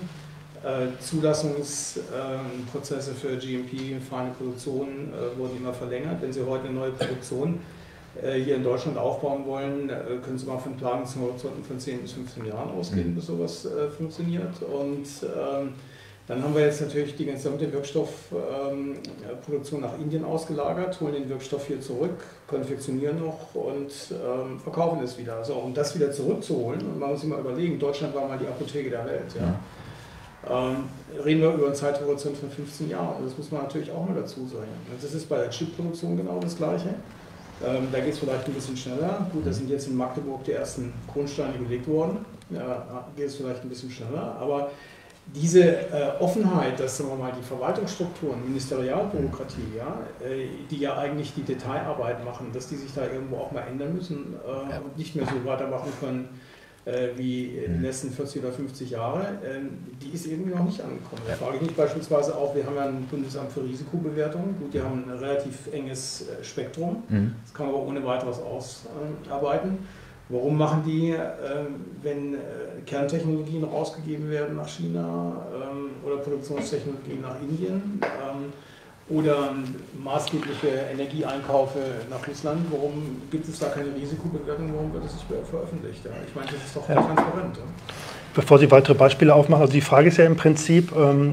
Zulassungsprozesse für GMP, feine Produktion wurden immer verlängert. Wenn Sie heute eine neue Produktion hier in Deutschland aufbauen wollen, können Sie mal von Planungshorizonten von 10 bis 15 Jahren ausgehen, bis sowas funktioniert. Und dann haben wir jetzt natürlich die gesamte Wirkstoffproduktion nach Indien ausgelagert, holen den Wirkstoff hier zurück, konfektionieren noch und verkaufen es wieder. So, um das wieder zurückzuholen, und man muss sich mal überlegen, Deutschland war mal die Apotheke der Welt. Ja. Reden wir über einen Zeithorizont von 15 Jahren. Das muss man natürlich auch mal dazu sagen. Das ist bei der Chipproduktion genau das Gleiche. Da geht es vielleicht ein bisschen schneller. Gut, da sind jetzt in Magdeburg die ersten Grundsteine gelegt worden. Da geht es vielleicht ein bisschen schneller. Aber diese Offenheit, dass, sagen wir mal, die Verwaltungsstrukturen, Ministerialbürokratie, ja, die ja eigentlich die Detailarbeit machen, dass die sich da irgendwo auch mal ändern müssen und nicht mehr so weitermachen können wie in den letzten 40 oder 50 Jahre, die ist irgendwie noch nicht angekommen. Da frage ich mich beispielsweise auch, wir haben ja ein Bundesamt für Risikobewertung, gut, die haben ein relativ enges Spektrum, das kann man aber ohne weiteres ausarbeiten. Warum machen die, wenn Kerntechnologien rausgegeben werden nach China oder Produktionstechnologien nach Indien oder maßgebliche Energieeinkaufe nach Russland, warum gibt es da keine Risikobewertung, warum wird es nicht veröffentlicht? Ja? Ich meine, das ist doch transparent. Ja? Bevor Sie weitere Beispiele aufmachen, also die Frage ist ja im Prinzip,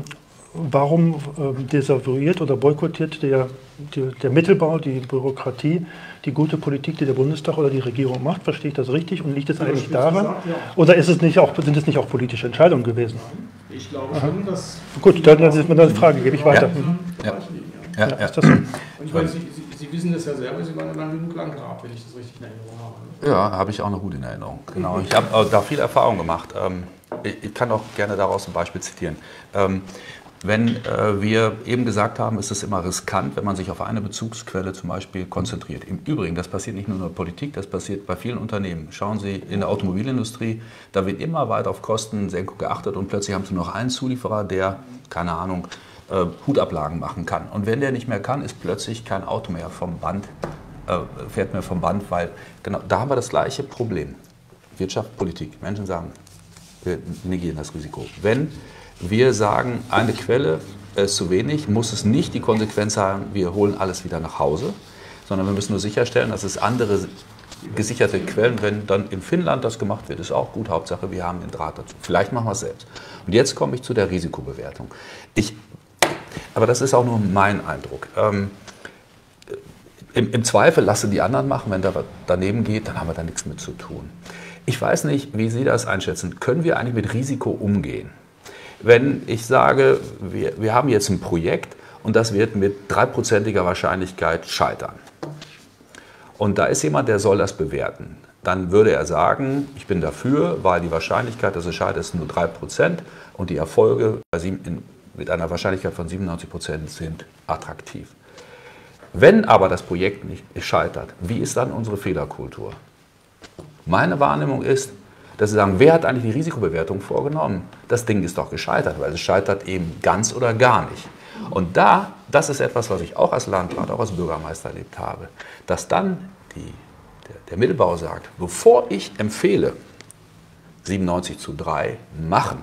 warum desavouiert oder boykottiert der Mittelbau, die Bürokratie, die gute Politik, die der Bundestag oder die Regierung macht? Verstehe ich das richtig? Und liegt es eigentlich daran? Oder ist es nicht auch, sind es nicht auch politische Entscheidungen gewesen? Nein, ich glaube schon, dass... Gut, dann ist mir eine Frage, gebe ich weiter. Ja, ist das so? Und ich meine, Sie wissen das ja selber, Sie waren ja dann genug Landgraf, wenn ich das richtig in Erinnerung habe. Ne? Ja, habe ich auch noch gut in Erinnerung. Genau. Ich habe da viel Erfahrung gemacht. Ich kann auch gerne daraus ein Beispiel zitieren. Wenn wir eben gesagt haben, ist es immer riskant, wenn man sich auf eine Bezugsquelle zum Beispiel konzentriert. Im Übrigen, das passiert nicht nur in der Politik, das passiert bei vielen Unternehmen. Schauen Sie in der Automobilindustrie, da wird immer weiter auf Kostensenkung geachtet und plötzlich haben Sie noch einen Zulieferer, der, keine Ahnung, Hutablagen machen kann. Und wenn der nicht mehr kann, ist plötzlich kein Auto mehr vom Band, fährt mehr vom Band, weil genau, da haben wir das gleiche Problem. Wirtschaft, Politik. Menschen sagen, wir negieren das Risiko. Wenn wir sagen, eine Quelle ist zu wenig, muss es nicht die Konsequenz haben, wir holen alles wieder nach Hause, sondern wir müssen nur sicherstellen, dass es andere gesicherte Quellen, wenn dann in Finnland das gemacht wird, ist auch gut, Hauptsache wir haben den Draht dazu. Vielleicht machen wir es selbst. Und jetzt komme ich zu der Risikobewertung. Aber das ist auch nur mein Eindruck. Im Zweifel lasse die anderen machen, wenn da was daneben geht, dann haben wir da nichts mit zu tun. Ich weiß nicht, wie Sie das einschätzen. Können wir eigentlich mit Risiko umgehen? Wenn ich sage, wir haben jetzt ein Projekt und das wird mit 3%iger Wahrscheinlichkeit scheitern. Und da ist jemand, der soll das bewerten. Dann würde er sagen, ich bin dafür, weil die Wahrscheinlichkeit, dass es scheitert, ist nur 3% und die Erfolge mit einer Wahrscheinlichkeit von 97% sind attraktiv. Wenn aber das Projekt nicht scheitert, wie ist dann unsere Fehlerkultur? Meine Wahrnehmung ist, dass sie sagen, wer hat eigentlich die Risikobewertung vorgenommen? Das Ding ist doch gescheitert, weil es scheitert eben ganz oder gar nicht. Und das ist etwas, was ich auch als Landrat, auch als Bürgermeister erlebt habe, dass dann der Mittelbau sagt, bevor ich empfehle, 97:3 machen.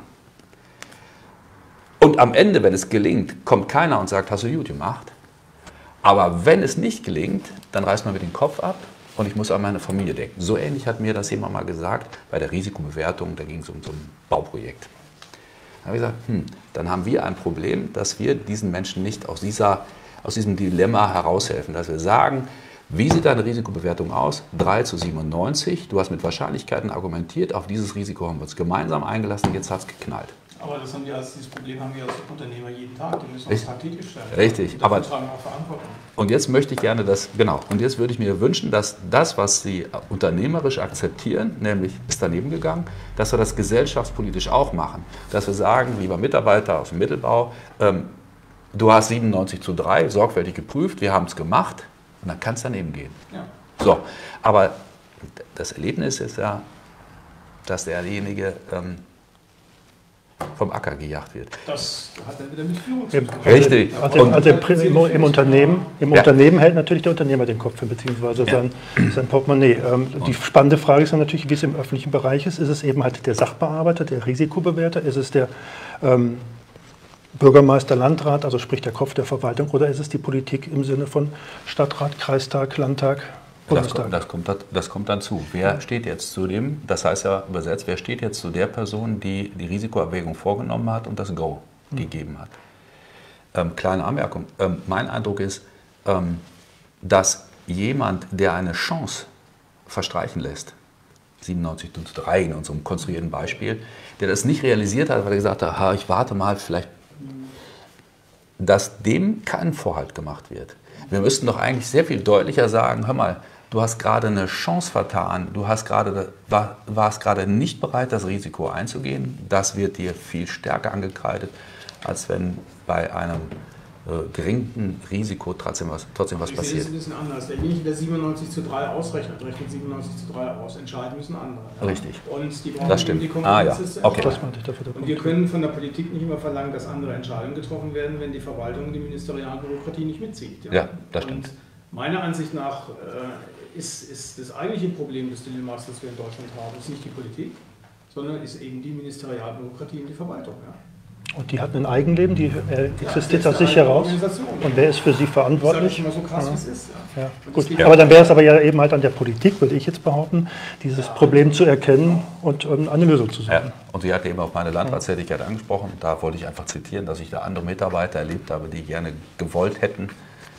Und am Ende, wenn es gelingt, kommt keiner und sagt, hast du gut gemacht. Aber wenn es nicht gelingt, dann reißt man mit dem Kopf ab und ich muss an meine Familie denken. So ähnlich hat mir das jemand mal gesagt bei der Risikobewertung, da ging es um so ein Bauprojekt. Da habe ich gesagt, dann haben wir ein Problem, dass wir diesen Menschen nicht aus diesem Dilemma heraushelfen, dass wir sagen, wie sieht deine Risikobewertung aus? 3:97, du hast mit Wahrscheinlichkeiten argumentiert, auf dieses Risiko haben wir uns gemeinsam eingelassen, jetzt hat es geknallt. Aber dieses Problem haben wir als Unternehmer jeden Tag, die müssen uns tagtäglich stellen. Richtig, und aber tragen auch Verantwortung. Und jetzt möchte ich gerne und jetzt würde ich mir wünschen, dass das, was Sie unternehmerisch akzeptieren, nämlich ist daneben gegangen, dass wir das gesellschaftspolitisch auch machen. Dass wir sagen, lieber Mitarbeiter aus dem Mittelbau, du hast 97:3 sorgfältig geprüft, wir haben es gemacht und dann kann es daneben gehen. Ja. So, aber das Erlebnis ist ja, dass derjenige vom Acker gejagt wird. Das hat dann wieder mit Führung zu tun. Richtig. Also im Unternehmen hält natürlich der Unternehmer den Kopf hin, beziehungsweise sein Portemonnaie. Die spannende Frage ist dann natürlich, wie es im öffentlichen Bereich ist. Ist es eben halt der Sachbearbeiter, der Risikobewerter? Ist es der Bürgermeister, Landrat, also sprich der Kopf der Verwaltung? Oder ist es die Politik im Sinne von Stadtrat, Kreistag, Landtag? Das kommt dann zu. Wer steht jetzt zu dem, das heißt ja übersetzt, wer steht jetzt zu der Person, die die Risikoabwägung vorgenommen hat und das Go gegeben hat? Kleine Anmerkung. Mein Eindruck ist, dass jemand, der eine Chance verstreichen lässt, 97:3 in unserem konstruierten Beispiel, der das nicht realisiert hat, weil er gesagt hat, ich warte mal, vielleicht, dass dem kein Vorhalt gemacht wird. Wir müssten doch eigentlich sehr viel deutlicher sagen, hör mal, du hast gerade eine Chance vertan, du warst gerade nicht bereit, das Risiko einzugehen. Das wird dir viel stärker angekreidet, als wenn bei einem geringen Risiko trotzdem was passiert. Ich sehe das ein bisschen anders. Derjenige, der 97:3 ausrechnet, rechnet 97:3 aus. Entscheiden müssen andere. Ja? Richtig. Und die brauchen das stimmt. die Kompetenz. Okay. Und wir können von der Politik nicht immer verlangen, dass andere Entscheidungen getroffen werden, wenn die Verwaltung die Ministerialbürokratie nicht mitzieht. Ja, das stimmt. Und meiner Ansicht nach ist das eigentliche Problem des Dilemmas, das wir in Deutschland haben, ist nicht die Politik, sondern ist eben die Ministerialbürokratie und die Verwaltung. Ja? Und die hat ein Eigenleben, die existiert aus sich heraus. Und wer ist für sie verantwortlich? Das ist immer so krass, wie es ist. Ja. Gut. Aber dann wäre es aber ja eben halt an der Politik, würde ich jetzt behaupten, dieses Problem zu erkennen und eine Lösung zu suchen. Ja. Und sie hat eben auch meine Landratstätigkeit angesprochen. Da wollte ich einfach zitieren, dass ich da andere Mitarbeiter erlebt habe, die gerne gewollt hätten.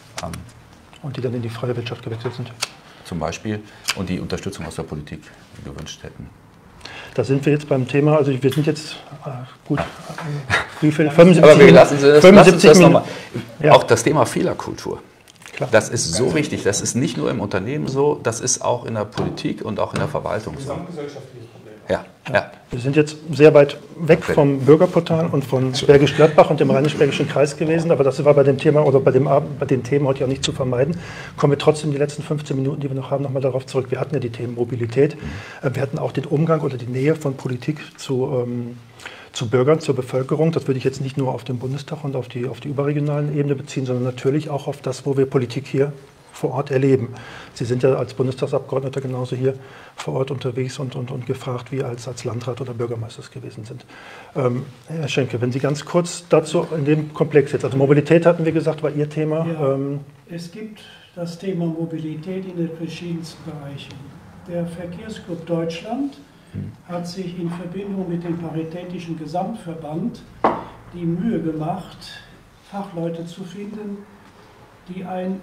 Und die dann in die freie Wirtschaft gewechselt sind. Zum Beispiel. Und die Unterstützung aus der Politik gewünscht hätten. Da sind wir jetzt beim Thema, also wir sind jetzt gut, wie viel? 75, aber wir lassen Sie das nochmal. Ja. Auch das Thema Fehlerkultur. Klar. Das ist so wichtig. Das ist nicht nur im Unternehmen so, das ist auch in der Politik und auch in der Verwaltung so. Gesamtgesellschaftliches Problem. Ja. Wir sind jetzt sehr weit weg vom Bürgerportal und von Bergisch Gladbach und dem Rheinisch-Bergischen Kreis gewesen, aber das war bei dem Thema oder bei den Themen heute ja nicht zu vermeiden. Kommen wir trotzdem die letzten 15 Minuten, die wir noch haben, nochmal darauf zurück. Wir hatten ja die Themen Mobilität, wir hatten auch den Umgang oder die Nähe von Politik zu Bürgern, zur Bevölkerung. Das würde ich jetzt nicht nur auf den Bundestag und auf die überregionalen Ebene beziehen, sondern natürlich auch auf das, wo wir Politik hier vor Ort erleben. Sie sind ja als Bundestagsabgeordneter genauso hier vor Ort unterwegs und gefragt, wie als Landrat oder Bürgermeister gewesen sind. Herr Schenke, wenn Sie ganz kurz dazu in dem Komplex jetzt, also Mobilität hatten wir gesagt, war Ihr Thema. Ja, es gibt das Thema Mobilität in den verschiedensten Bereichen. Der Verkehrsclub Deutschland hat sich in Verbindung mit dem Paritätischen Gesamtverband die Mühe gemacht, Fachleute zu finden, die ein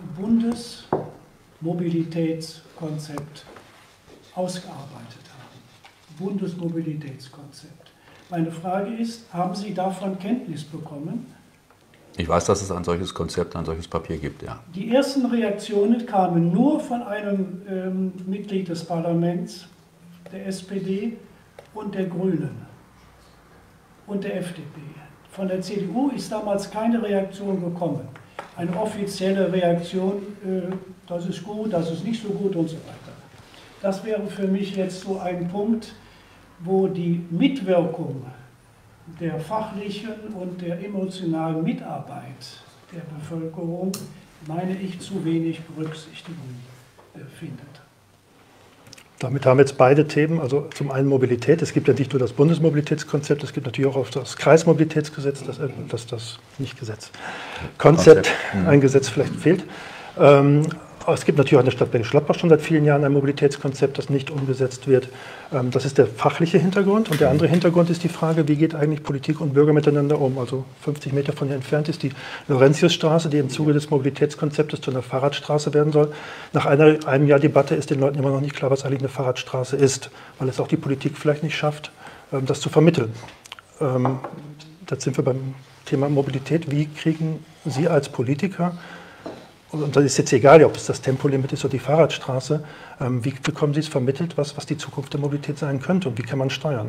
Bundesmobilitätskonzept ausgearbeitet haben. Bundesmobilitätskonzept. Meine Frage ist, haben Sie davon Kenntnis bekommen? Ich weiß, dass es ein solches Konzept, ein solches Papier gibt, ja. Die ersten Reaktionen kamen nur von einem Mitglied des Parlaments, der SPD und der Grünen und der FDP. Von der CDU ist damals keine Reaktion gekommen. Eine offizielle Reaktion, das ist gut, das ist nicht so gut und so weiter. Das wäre für mich jetzt so ein Punkt, wo die Mitwirkung der fachlichen und der emotionalen Mitarbeit der Bevölkerung, meine ich, zu wenig Berücksichtigung findet. Damit haben wir jetzt beide Themen, also zum einen Mobilität. Es gibt ja nicht nur das Bundesmobilitätskonzept, es gibt natürlich auch das Kreismobilitätsgesetz, das nicht Gesetz, Konzept, ein Gesetz vielleicht fehlt. Es gibt natürlich auch in der Stadt Bergisch Gladbach schon seit vielen Jahren ein Mobilitätskonzept, das nicht umgesetzt wird. Das ist der fachliche Hintergrund. Und der andere Hintergrund ist die Frage, wie geht eigentlich Politik und Bürger miteinander um? Also 50 Meter von hier entfernt ist die Laurentiusstraße, die im Zuge des Mobilitätskonzeptes zu einer Fahrradstraße werden soll. Nach einem Jahr Debatte ist den Leuten immer noch nicht klar, was eigentlich eine Fahrradstraße ist, weil es auch die Politik vielleicht nicht schafft, das zu vermitteln. Da sind wir beim Thema Mobilität. Wie kriegen Sie als Politiker, und das ist jetzt egal, ob es das Tempolimit ist oder die Fahrradstraße, wie bekommen Sie es vermittelt, was die Zukunft der Mobilität sein könnte und wie kann man steuern?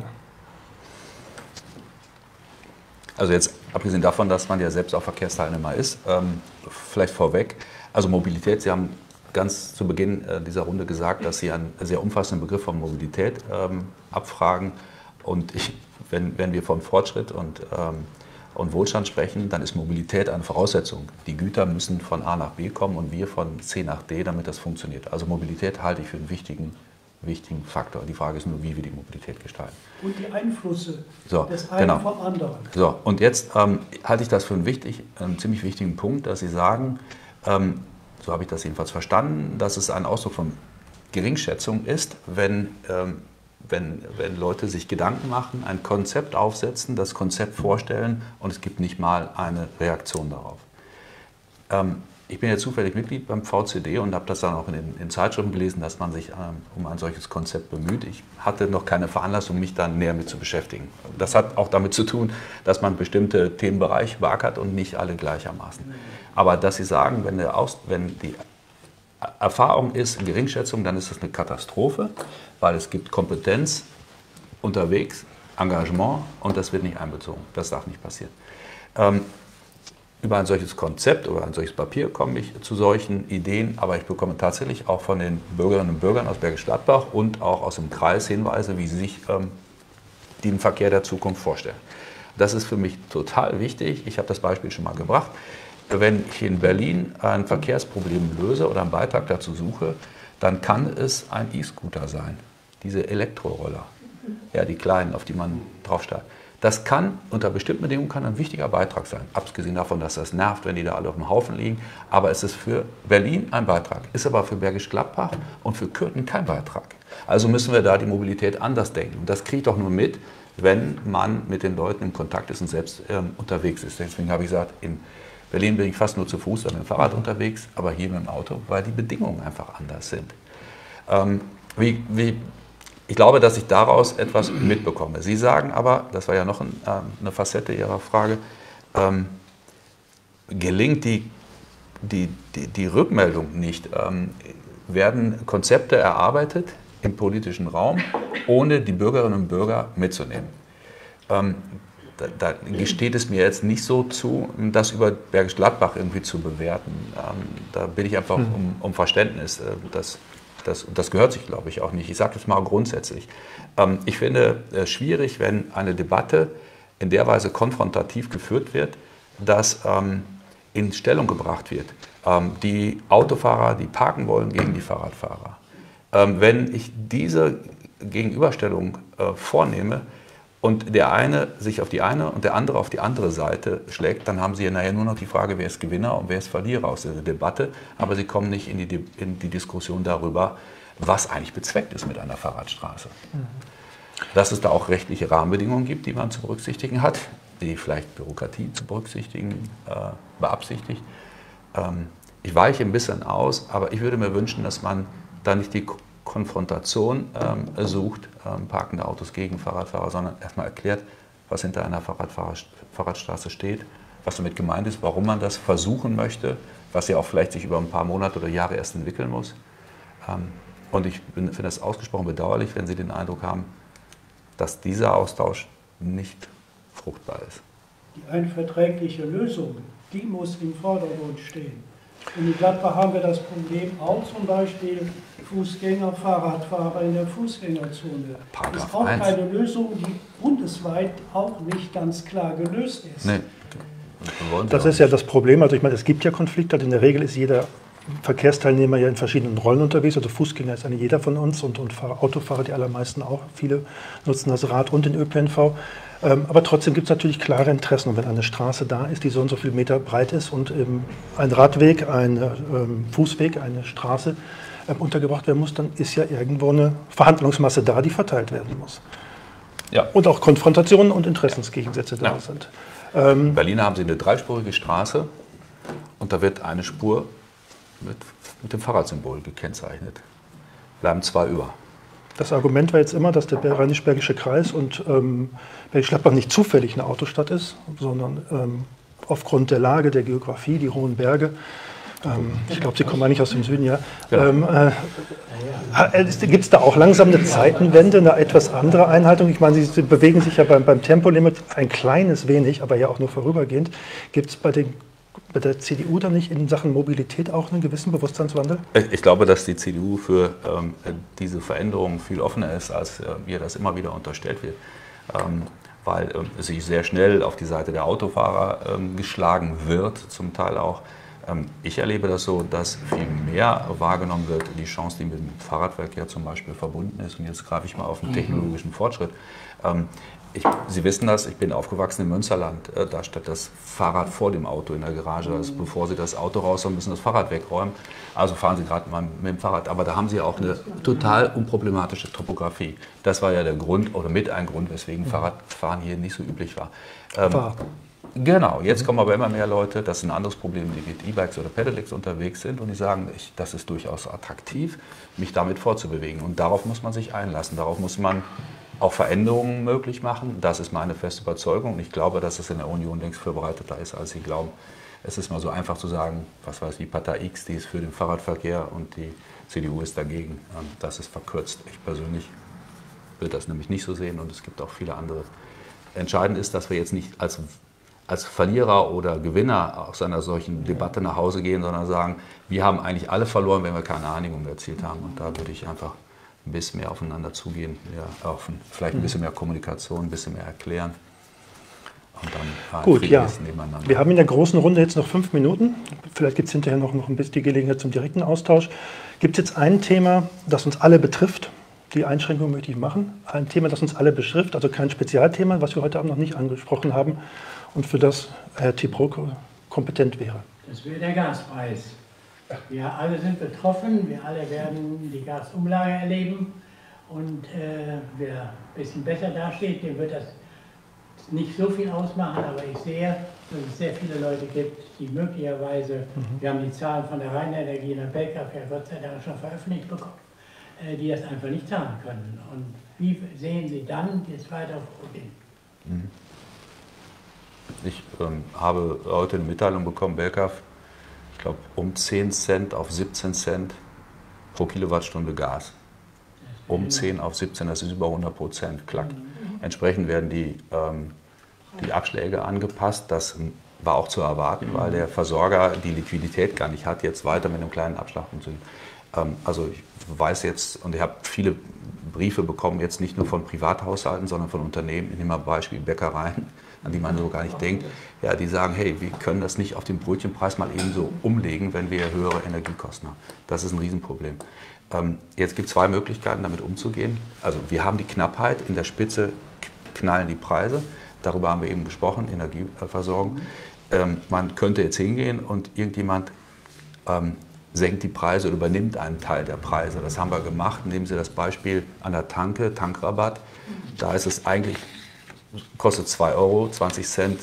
Also jetzt abgesehen davon, dass man ja selbst auch Verkehrsteilnehmer ist, vielleicht vorweg, also Mobilität, Sie haben ganz zu Beginn dieser Runde gesagt, dass Sie einen sehr umfassenden Begriff von Mobilität abfragen und wenn wir von Fortschritt und Wohlstand sprechen, dann ist Mobilität eine Voraussetzung. Die Güter müssen von A nach B kommen und wir von C nach D, damit das funktioniert. Also Mobilität halte ich für einen wichtigen Faktor. Die Frage ist nur, wie wir die Mobilität gestalten. Und die Einflüsse des einen genau. vom anderen. So, und jetzt halte ich das für einen ziemlich wichtigen Punkt, dass Sie sagen, so habe ich das jedenfalls verstanden, dass es ein Ausdruck von Geringschätzung ist, wenn Leute sich Gedanken machen, ein Konzept aufsetzen, das Konzept vorstellen und es gibt nicht mal eine Reaktion darauf. Ich bin ja zufällig Mitglied beim VCD und habe das dann auch in Zeitschriften gelesen, dass man sich um ein solches Konzept bemüht. Ich hatte noch keine Veranlassung, mich da näher mit zu beschäftigen. Das hat auch damit zu tun, dass man bestimmte Themenbereiche beackert und nicht alle gleichermaßen. Aber dass Sie sagen, wenn die Erfahrung ist Geringschätzung, dann ist das eine Katastrophe, weil es gibt Kompetenz unterwegs, Engagement und das wird nicht einbezogen. Das darf nicht passieren. Über ein solches Konzept oder ein solches Papier komme ich zu solchen Ideen, aber ich bekomme tatsächlich auch von den Bürgerinnen und Bürgern aus Bergisch Gladbach und auch aus dem Kreis Hinweise, wie sie sich den Verkehr der Zukunft vorstellen. Das ist für mich total wichtig. Ich habe das Beispiel schon mal gebracht. Wenn ich in Berlin ein Verkehrsproblem löse oder einen Beitrag dazu suche, dann kann es ein E-Scooter sein, diese Elektroroller, ja, die kleinen, auf die man draufsteigt. Das kann, unter bestimmten Bedingungen, ein wichtiger Beitrag sein. Abgesehen davon, dass das nervt, wenn die da alle auf dem Haufen liegen. Aber es ist für Berlin ein Beitrag, ist aber für Bergisch Gladbach und für Kürten kein Beitrag. Also müssen wir da die Mobilität anders denken. Und das kriege ich doch nur mit, wenn man mit den Leuten im Kontakt ist und selbst unterwegs ist. Deswegen habe ich gesagt, in Berlin bin ich fast nur zu Fuß oder mit dem Fahrrad unterwegs, aber hier mit dem Auto, weil die Bedingungen einfach anders sind. Ich glaube, dass ich daraus etwas mitbekomme. Sie sagen aber, das war ja noch eine Facette Ihrer Frage, gelingt die Rückmeldung nicht? Werden Konzepte erarbeitet im politischen Raum, ohne die Bürgerinnen und Bürger mitzunehmen? Da gesteht es mir jetzt nicht so zu, das über Bergisch Gladbach irgendwie zu bewerten. Da bitte ich einfach um Verständnis. Das gehört sich, glaube ich, auch nicht. Ich sage das mal grundsätzlich. Ich finde es schwierig, wenn eine Debatte in der Weise konfrontativ geführt wird, dass in Stellung gebracht wird. Die Autofahrer, die parken wollen, gegen die Fahrradfahrer. Wenn ich diese Gegenüberstellung vornehme und der eine sich auf die eine und der andere auf die andere Seite schlägt, dann haben Sie ja nachher nur noch die Frage, wer ist Gewinner und wer ist Verlierer aus dieser Debatte. Aber Sie kommen nicht in die Diskussion darüber, was eigentlich bezweckt ist mit einer Fahrradstraße. Dass es da auch rechtliche Rahmenbedingungen gibt, die man zu berücksichtigen hat, die vielleicht Bürokratie zu berücksichtigen beabsichtigt. Ich weiche ein bisschen aus, aber ich würde mir wünschen, dass man da nicht die Konfrontation sucht, parkende Autos gegen Fahrradfahrer, sondern erstmal erklärt, was hinter einer Fahrradstraße steht, was damit gemeint ist, warum man das versuchen möchte, was ja auch vielleicht sich über ein paar Monate oder Jahre erst entwickeln muss. Und ich finde es ausgesprochen bedauerlich, wenn Sie den Eindruck haben, dass dieser Austausch nicht fruchtbar ist. Die einverträgliche Lösung, die muss im Vordergrund stehen. Und in Gladbach haben wir das Problem auch zum Beispiel Fußgänger, Fahrradfahrer in der Fußgängerzone. Das ist auch eine Lösung, die bundesweit auch nicht ganz klar gelöst ist. Nee. Das ist ja das Problem. Also ich meine, es gibt ja Konflikte. Also in der Regel ist jeder Verkehrsteilnehmer ja in verschiedenen Rollen unterwegs. Also Fußgänger ist eigentlich jeder von uns und Autofahrer, die allermeisten auch. Viele nutzen das Rad und den ÖPNV. Aber trotzdem gibt es natürlich klare Interessen. Und wenn eine Straße da ist, die so und so viel Meter breit ist und ein Radweg, ein Fußweg, eine Straße untergebracht werden muss, dann ist ja irgendwo eine Verhandlungsmasse da, die verteilt werden muss. Ja. Und auch Konfrontationen und Interessensgegensätze da sind. In Berlin haben sie eine dreispurige Straße und da wird eine Spur mit dem Fahrradsymbol gekennzeichnet. Bleiben 2 über. Das Argument war jetzt immer, dass der Rheinisch-Bergische Kreis und Bergisch Gladbach nicht zufällig eine Autostadt ist, sondern aufgrund der Lage, der Geografie, die hohen Berge. Ich glaube, Sie kommen eigentlich aus dem Süden, ja. Gibt es da auch langsam eine Zeitenwende, eine etwas andere Einhaltung? Ich meine, Sie bewegen sich ja beim Tempolimit ein kleines wenig, aber ja auch nur vorübergehend. Gibt es bei der CDU da nicht in Sachen Mobilität auch einen gewissen Bewusstseinswandel? Ich glaube, dass die CDU für diese Veränderungen viel offener ist, als mir das immer wieder unterstellt wird. Weil sich sehr schnell auf die Seite der Autofahrer geschlagen wird, zum Teil auch. Ich erlebe das so, dass viel mehr wahrgenommen wird, die Chance, die mit dem Fahrradverkehr zum Beispiel verbunden ist. Und jetzt greife ich mal auf den technologischen Fortschritt. Sie wissen das, ich bin aufgewachsen im Münsterland. Da steht das Fahrrad vor dem Auto in der Garage. Also bevor Sie das Auto rausholen, müssen das Fahrrad wegräumen. Also fahren Sie gerade mal mit dem Fahrrad. Aber da haben Sie auch eine total unproblematische Topografie. Das war ja der Grund oder mit ein Grund, weswegen Fahrradfahren hier nicht so üblich war. Genau, jetzt kommen aber immer mehr Leute, das ist ein anderes Problem, die mit E-Bikes oder Pedelecs unterwegs sind und die sagen, das ist durchaus attraktiv, mich damit fortzubewegen. Und darauf muss man sich einlassen, darauf muss man auch Veränderungen möglich machen. Das ist meine feste Überzeugung und ich glaube, dass es in der Union längst vorbereiteter ist, als Sie glauben. Es ist mal so einfach zu sagen, was weiß ich, Partei X, die ist für den Fahrradverkehr und die CDU ist dagegen. Das ist verkürzt. Ich persönlich würde das nämlich nicht so sehen und es gibt auch viele andere. Entscheidend ist, dass wir jetzt nicht als Verlierer oder Gewinner aus einer solchen Debatte nach Hause gehen, sondern sagen, wir haben eigentlich alle verloren, wenn wir keine Einigung erzielt haben. Und da würde ich einfach ein bisschen mehr aufeinander zugehen, vielleicht ein bisschen mehr Kommunikation, ein bisschen mehr erklären. Und dann gut, ja. Wir haben in der großen Runde jetzt noch 5 Minuten. Vielleicht gibt es hinterher noch ein bisschen die Gelegenheit zum direkten Austausch. Gibt es jetzt ein Thema, das uns alle betrifft? Die Einschränkung möchte ich machen. Ein Thema, das uns alle betrifft, also kein Spezialthema, was wir heute Abend noch nicht angesprochen haben und für das Herr Thibault kompetent wäre. Das wäre der Gaspreis. Wir alle sind betroffen, wir alle werden die Gasumlage erleben und wer ein bisschen besser dasteht, dem wird das nicht so viel ausmachen, aber ich sehe, dass es sehr viele Leute gibt, die möglicherweise, wir haben die Zahlen von der Rheinenergie und der Belkraft ja Gott sei Dank schon veröffentlicht bekommen, die das einfach nicht zahlen können. Und wie sehen Sie dann das weitere Problem? Ich habe heute eine Mitteilung bekommen, Belkraft, ich glaube um 10 Cent auf 17 Cent pro Kilowattstunde Gas. Um 10 auf 17, das ist über 100%, klack. Entsprechend werden die Abschläge angepasst. Das war auch zu erwarten, weil der Versorger die Liquidität gar nicht hat, jetzt weiter mit einem kleinen Abschlag umzugehen. Also ich weiß jetzt, und ich habe viele Briefe bekommen, jetzt nicht nur von Privathaushalten, sondern von Unternehmen, ich nehme mal Beispiel Bäckereien, an die man so gar nicht denkt, ja, die sagen, hey, wir können das nicht auf den Brötchenpreis mal eben so umlegen, wenn wir höhere Energiekosten haben. Das ist ein Riesenproblem. Jetzt gibt es 2 Möglichkeiten, damit umzugehen. Also wir haben die Knappheit, in der Spitze knallen die Preise, darüber haben wir eben gesprochen, Energieversorgung. Man könnte jetzt hingehen und irgendjemand senkt die Preise oder übernimmt einen Teil der Preise. Das haben wir gemacht. Nehmen Sie das Beispiel an der Tanke, Tankrabatt. Da ist es eigentlich, kostet 2 Euro, 20 Cent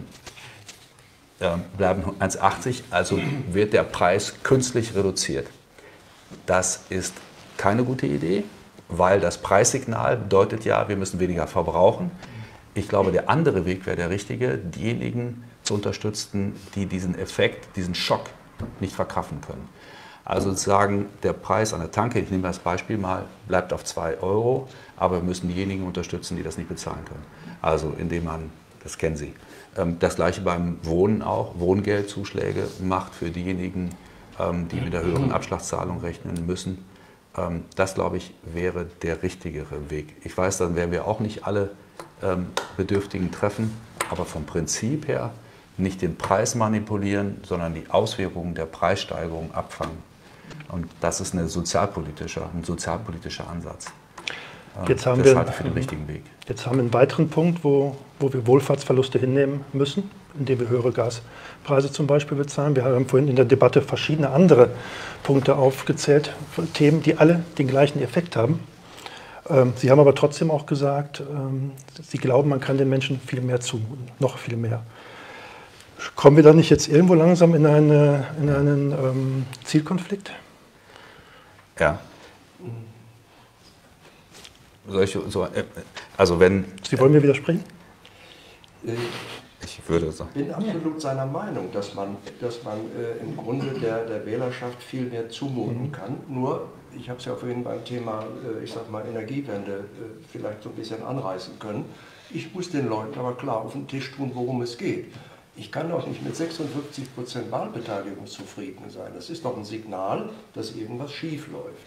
bleiben 1,80, also wird der Preis künstlich reduziert. Das ist keine gute Idee, weil das Preissignal bedeutet ja, wir müssen weniger verbrauchen. Ich glaube, der andere Weg wäre der richtige, diejenigen zu unterstützen, die diesen Effekt, diesen Schock nicht verkraften können. Also sozusagen der Preis an der Tanke, ich nehme das Beispiel mal, bleibt auf 2 Euro, aber wir müssen diejenigen unterstützen, die das nicht bezahlen können. Also indem man, das kennen Sie, das gleiche beim Wohnen auch, Wohngeldzuschläge macht für diejenigen, die mit der höheren Abschlagszahlung rechnen müssen. Das, glaube ich, wäre der richtigere Weg. Ich weiß, dann werden wir auch nicht alle Bedürftigen treffen, aber vom Prinzip her nicht den Preis manipulieren, sondern die Auswirkungen der Preissteigerung abfangen. Und das ist ein sozialpolitischer Ansatz. Jetzt haben das halte ich für den richtigen Weg. Jetzt haben wir einen weiteren Punkt, wo wir Wohlfahrtsverluste hinnehmen müssen, indem wir höhere Gaspreise zum Beispiel bezahlen. Wir haben vorhin in der Debatte verschiedene andere Punkte aufgezählt, Themen, die alle den gleichen Effekt haben. Sie haben aber trotzdem auch gesagt, Sie glauben, man kann den Menschen viel mehr zumuten, noch viel mehr. Kommen wir da nicht jetzt irgendwo langsam in einen Zielkonflikt? Ja. Also wenn... Sie wollen mir widersprechen? Ich würde so. Ich bin absolut seiner Meinung, dass man im Grunde der Wählerschaft viel mehr zumuten kann. Nur, ich habe es ja vorhin beim Thema, ich sag mal, Energiewende vielleicht so ein bisschen anreißen können. Ich muss den Leuten aber klar auf den Tisch tun, worum es geht. Ich kann doch nicht mit 56% Wahlbeteiligung zufrieden sein. Das ist doch ein Signal, dass irgendwas schief läuft.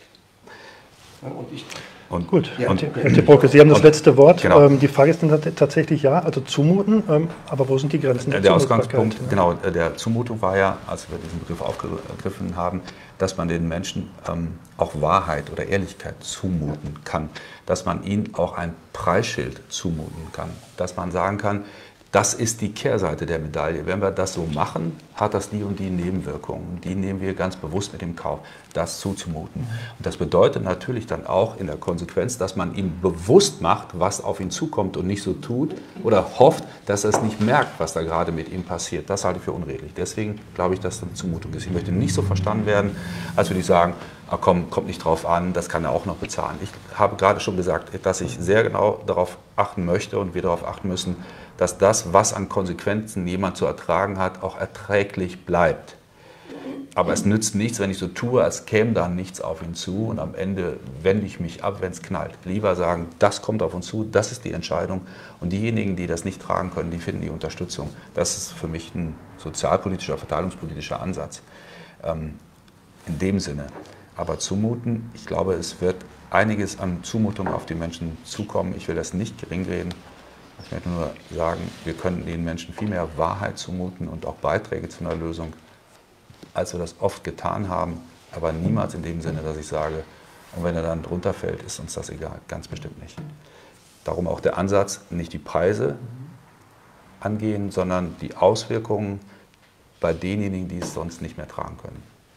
Gut, Herr Tibroke, Sie haben das letzte Wort. Genau. Die Frage ist dann tatsächlich ja, also zumuten, aber wo sind die Grenzen der Ausgangspunkt, genau, der Zumutung war ja, als wir diesen Begriff aufgegriffen haben, dass man den Menschen auch Wahrheit oder Ehrlichkeit zumuten kann, dass man ihnen auch ein Preisschild zumuten kann, dass man sagen kann, das ist die Kehrseite der Medaille. Wenn wir das so machen, hat das die und die Nebenwirkungen. Die nehmen wir ganz bewusst mit dem Kauf, das zuzumuten. Und das bedeutet natürlich dann auch in der Konsequenz, dass man ihm bewusst macht, was auf ihn zukommt und nicht so tut oder hofft, dass er es nicht merkt, was da gerade mit ihm passiert. Das halte ich für unredlich. Deswegen glaube ich, dass das eine Zumutung ist. Ich möchte nicht so verstanden werden, als würde ich sagen, kommt nicht drauf an, das kann er auch noch bezahlen. Ich habe gerade schon gesagt, dass ich sehr genau darauf achten möchte und wir darauf achten müssen, dass das, was an Konsequenzen jemand zu ertragen hat, auch erträglich bleibt. Aber es nützt nichts, wenn ich so tue, als käme da nichts auf ihn zu und am Ende wende ich mich ab, wenn es knallt. Lieber sagen, das kommt auf uns zu, das ist die Entscheidung und diejenigen, die das nicht tragen können, die finden die Unterstützung. Das ist für mich ein sozialpolitischer, verteilungspolitischer Ansatz in dem Sinne. Aber zumuten, ich glaube, es wird einiges an Zumutung auf die Menschen zukommen. Ich will das nicht geringreden. Ich möchte nur sagen, wir können den Menschen viel mehr Wahrheit zumuten und auch Beiträge zu einer Lösung, als wir das oft getan haben, aber niemals in dem Sinne, dass ich sage, und wenn er dann drunter fällt, ist uns das egal, ganz bestimmt nicht. Darum auch der Ansatz, nicht die Preise angehen, sondern die Auswirkungen bei denjenigen, die es sonst nicht mehr tragen können.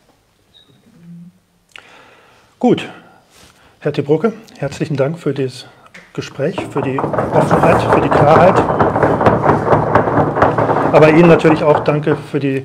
Gut, Herr Tibroke, herzlichen Dank für das Gespräch, für die Offenheit, für die Klarheit. Aber Ihnen natürlich auch danke für die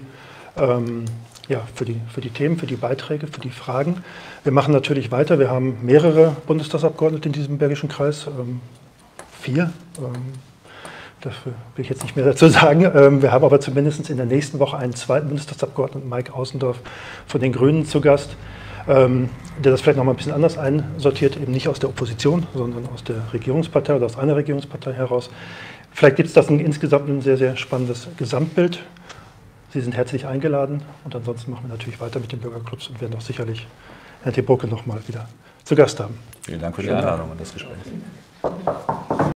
Themen, für die Beiträge, für die Fragen. Wir machen natürlich weiter. Wir haben mehrere Bundestagsabgeordnete in diesem Bergischen Kreis, 4. Dafür will ich jetzt nicht mehr dazu sagen. Wir haben aber zumindest in der nächsten Woche einen zweiten Bundestagsabgeordneten, Mike Außendorf von den Grünen, zu Gast, der das vielleicht noch mal ein bisschen anders einsortiert, eben nicht aus der Opposition, sondern aus der Regierungspartei oder aus einer Regierungspartei heraus. Vielleicht gibt es das insgesamt ein sehr, sehr spannendes Gesamtbild. Sie sind herzlich eingeladen und ansonsten machen wir natürlich weiter mit den Bürgerclubs und werden auch sicherlich Herrn Tibroke noch mal wieder zu Gast haben. Vielen Dank für die Einladung und das Gespräch.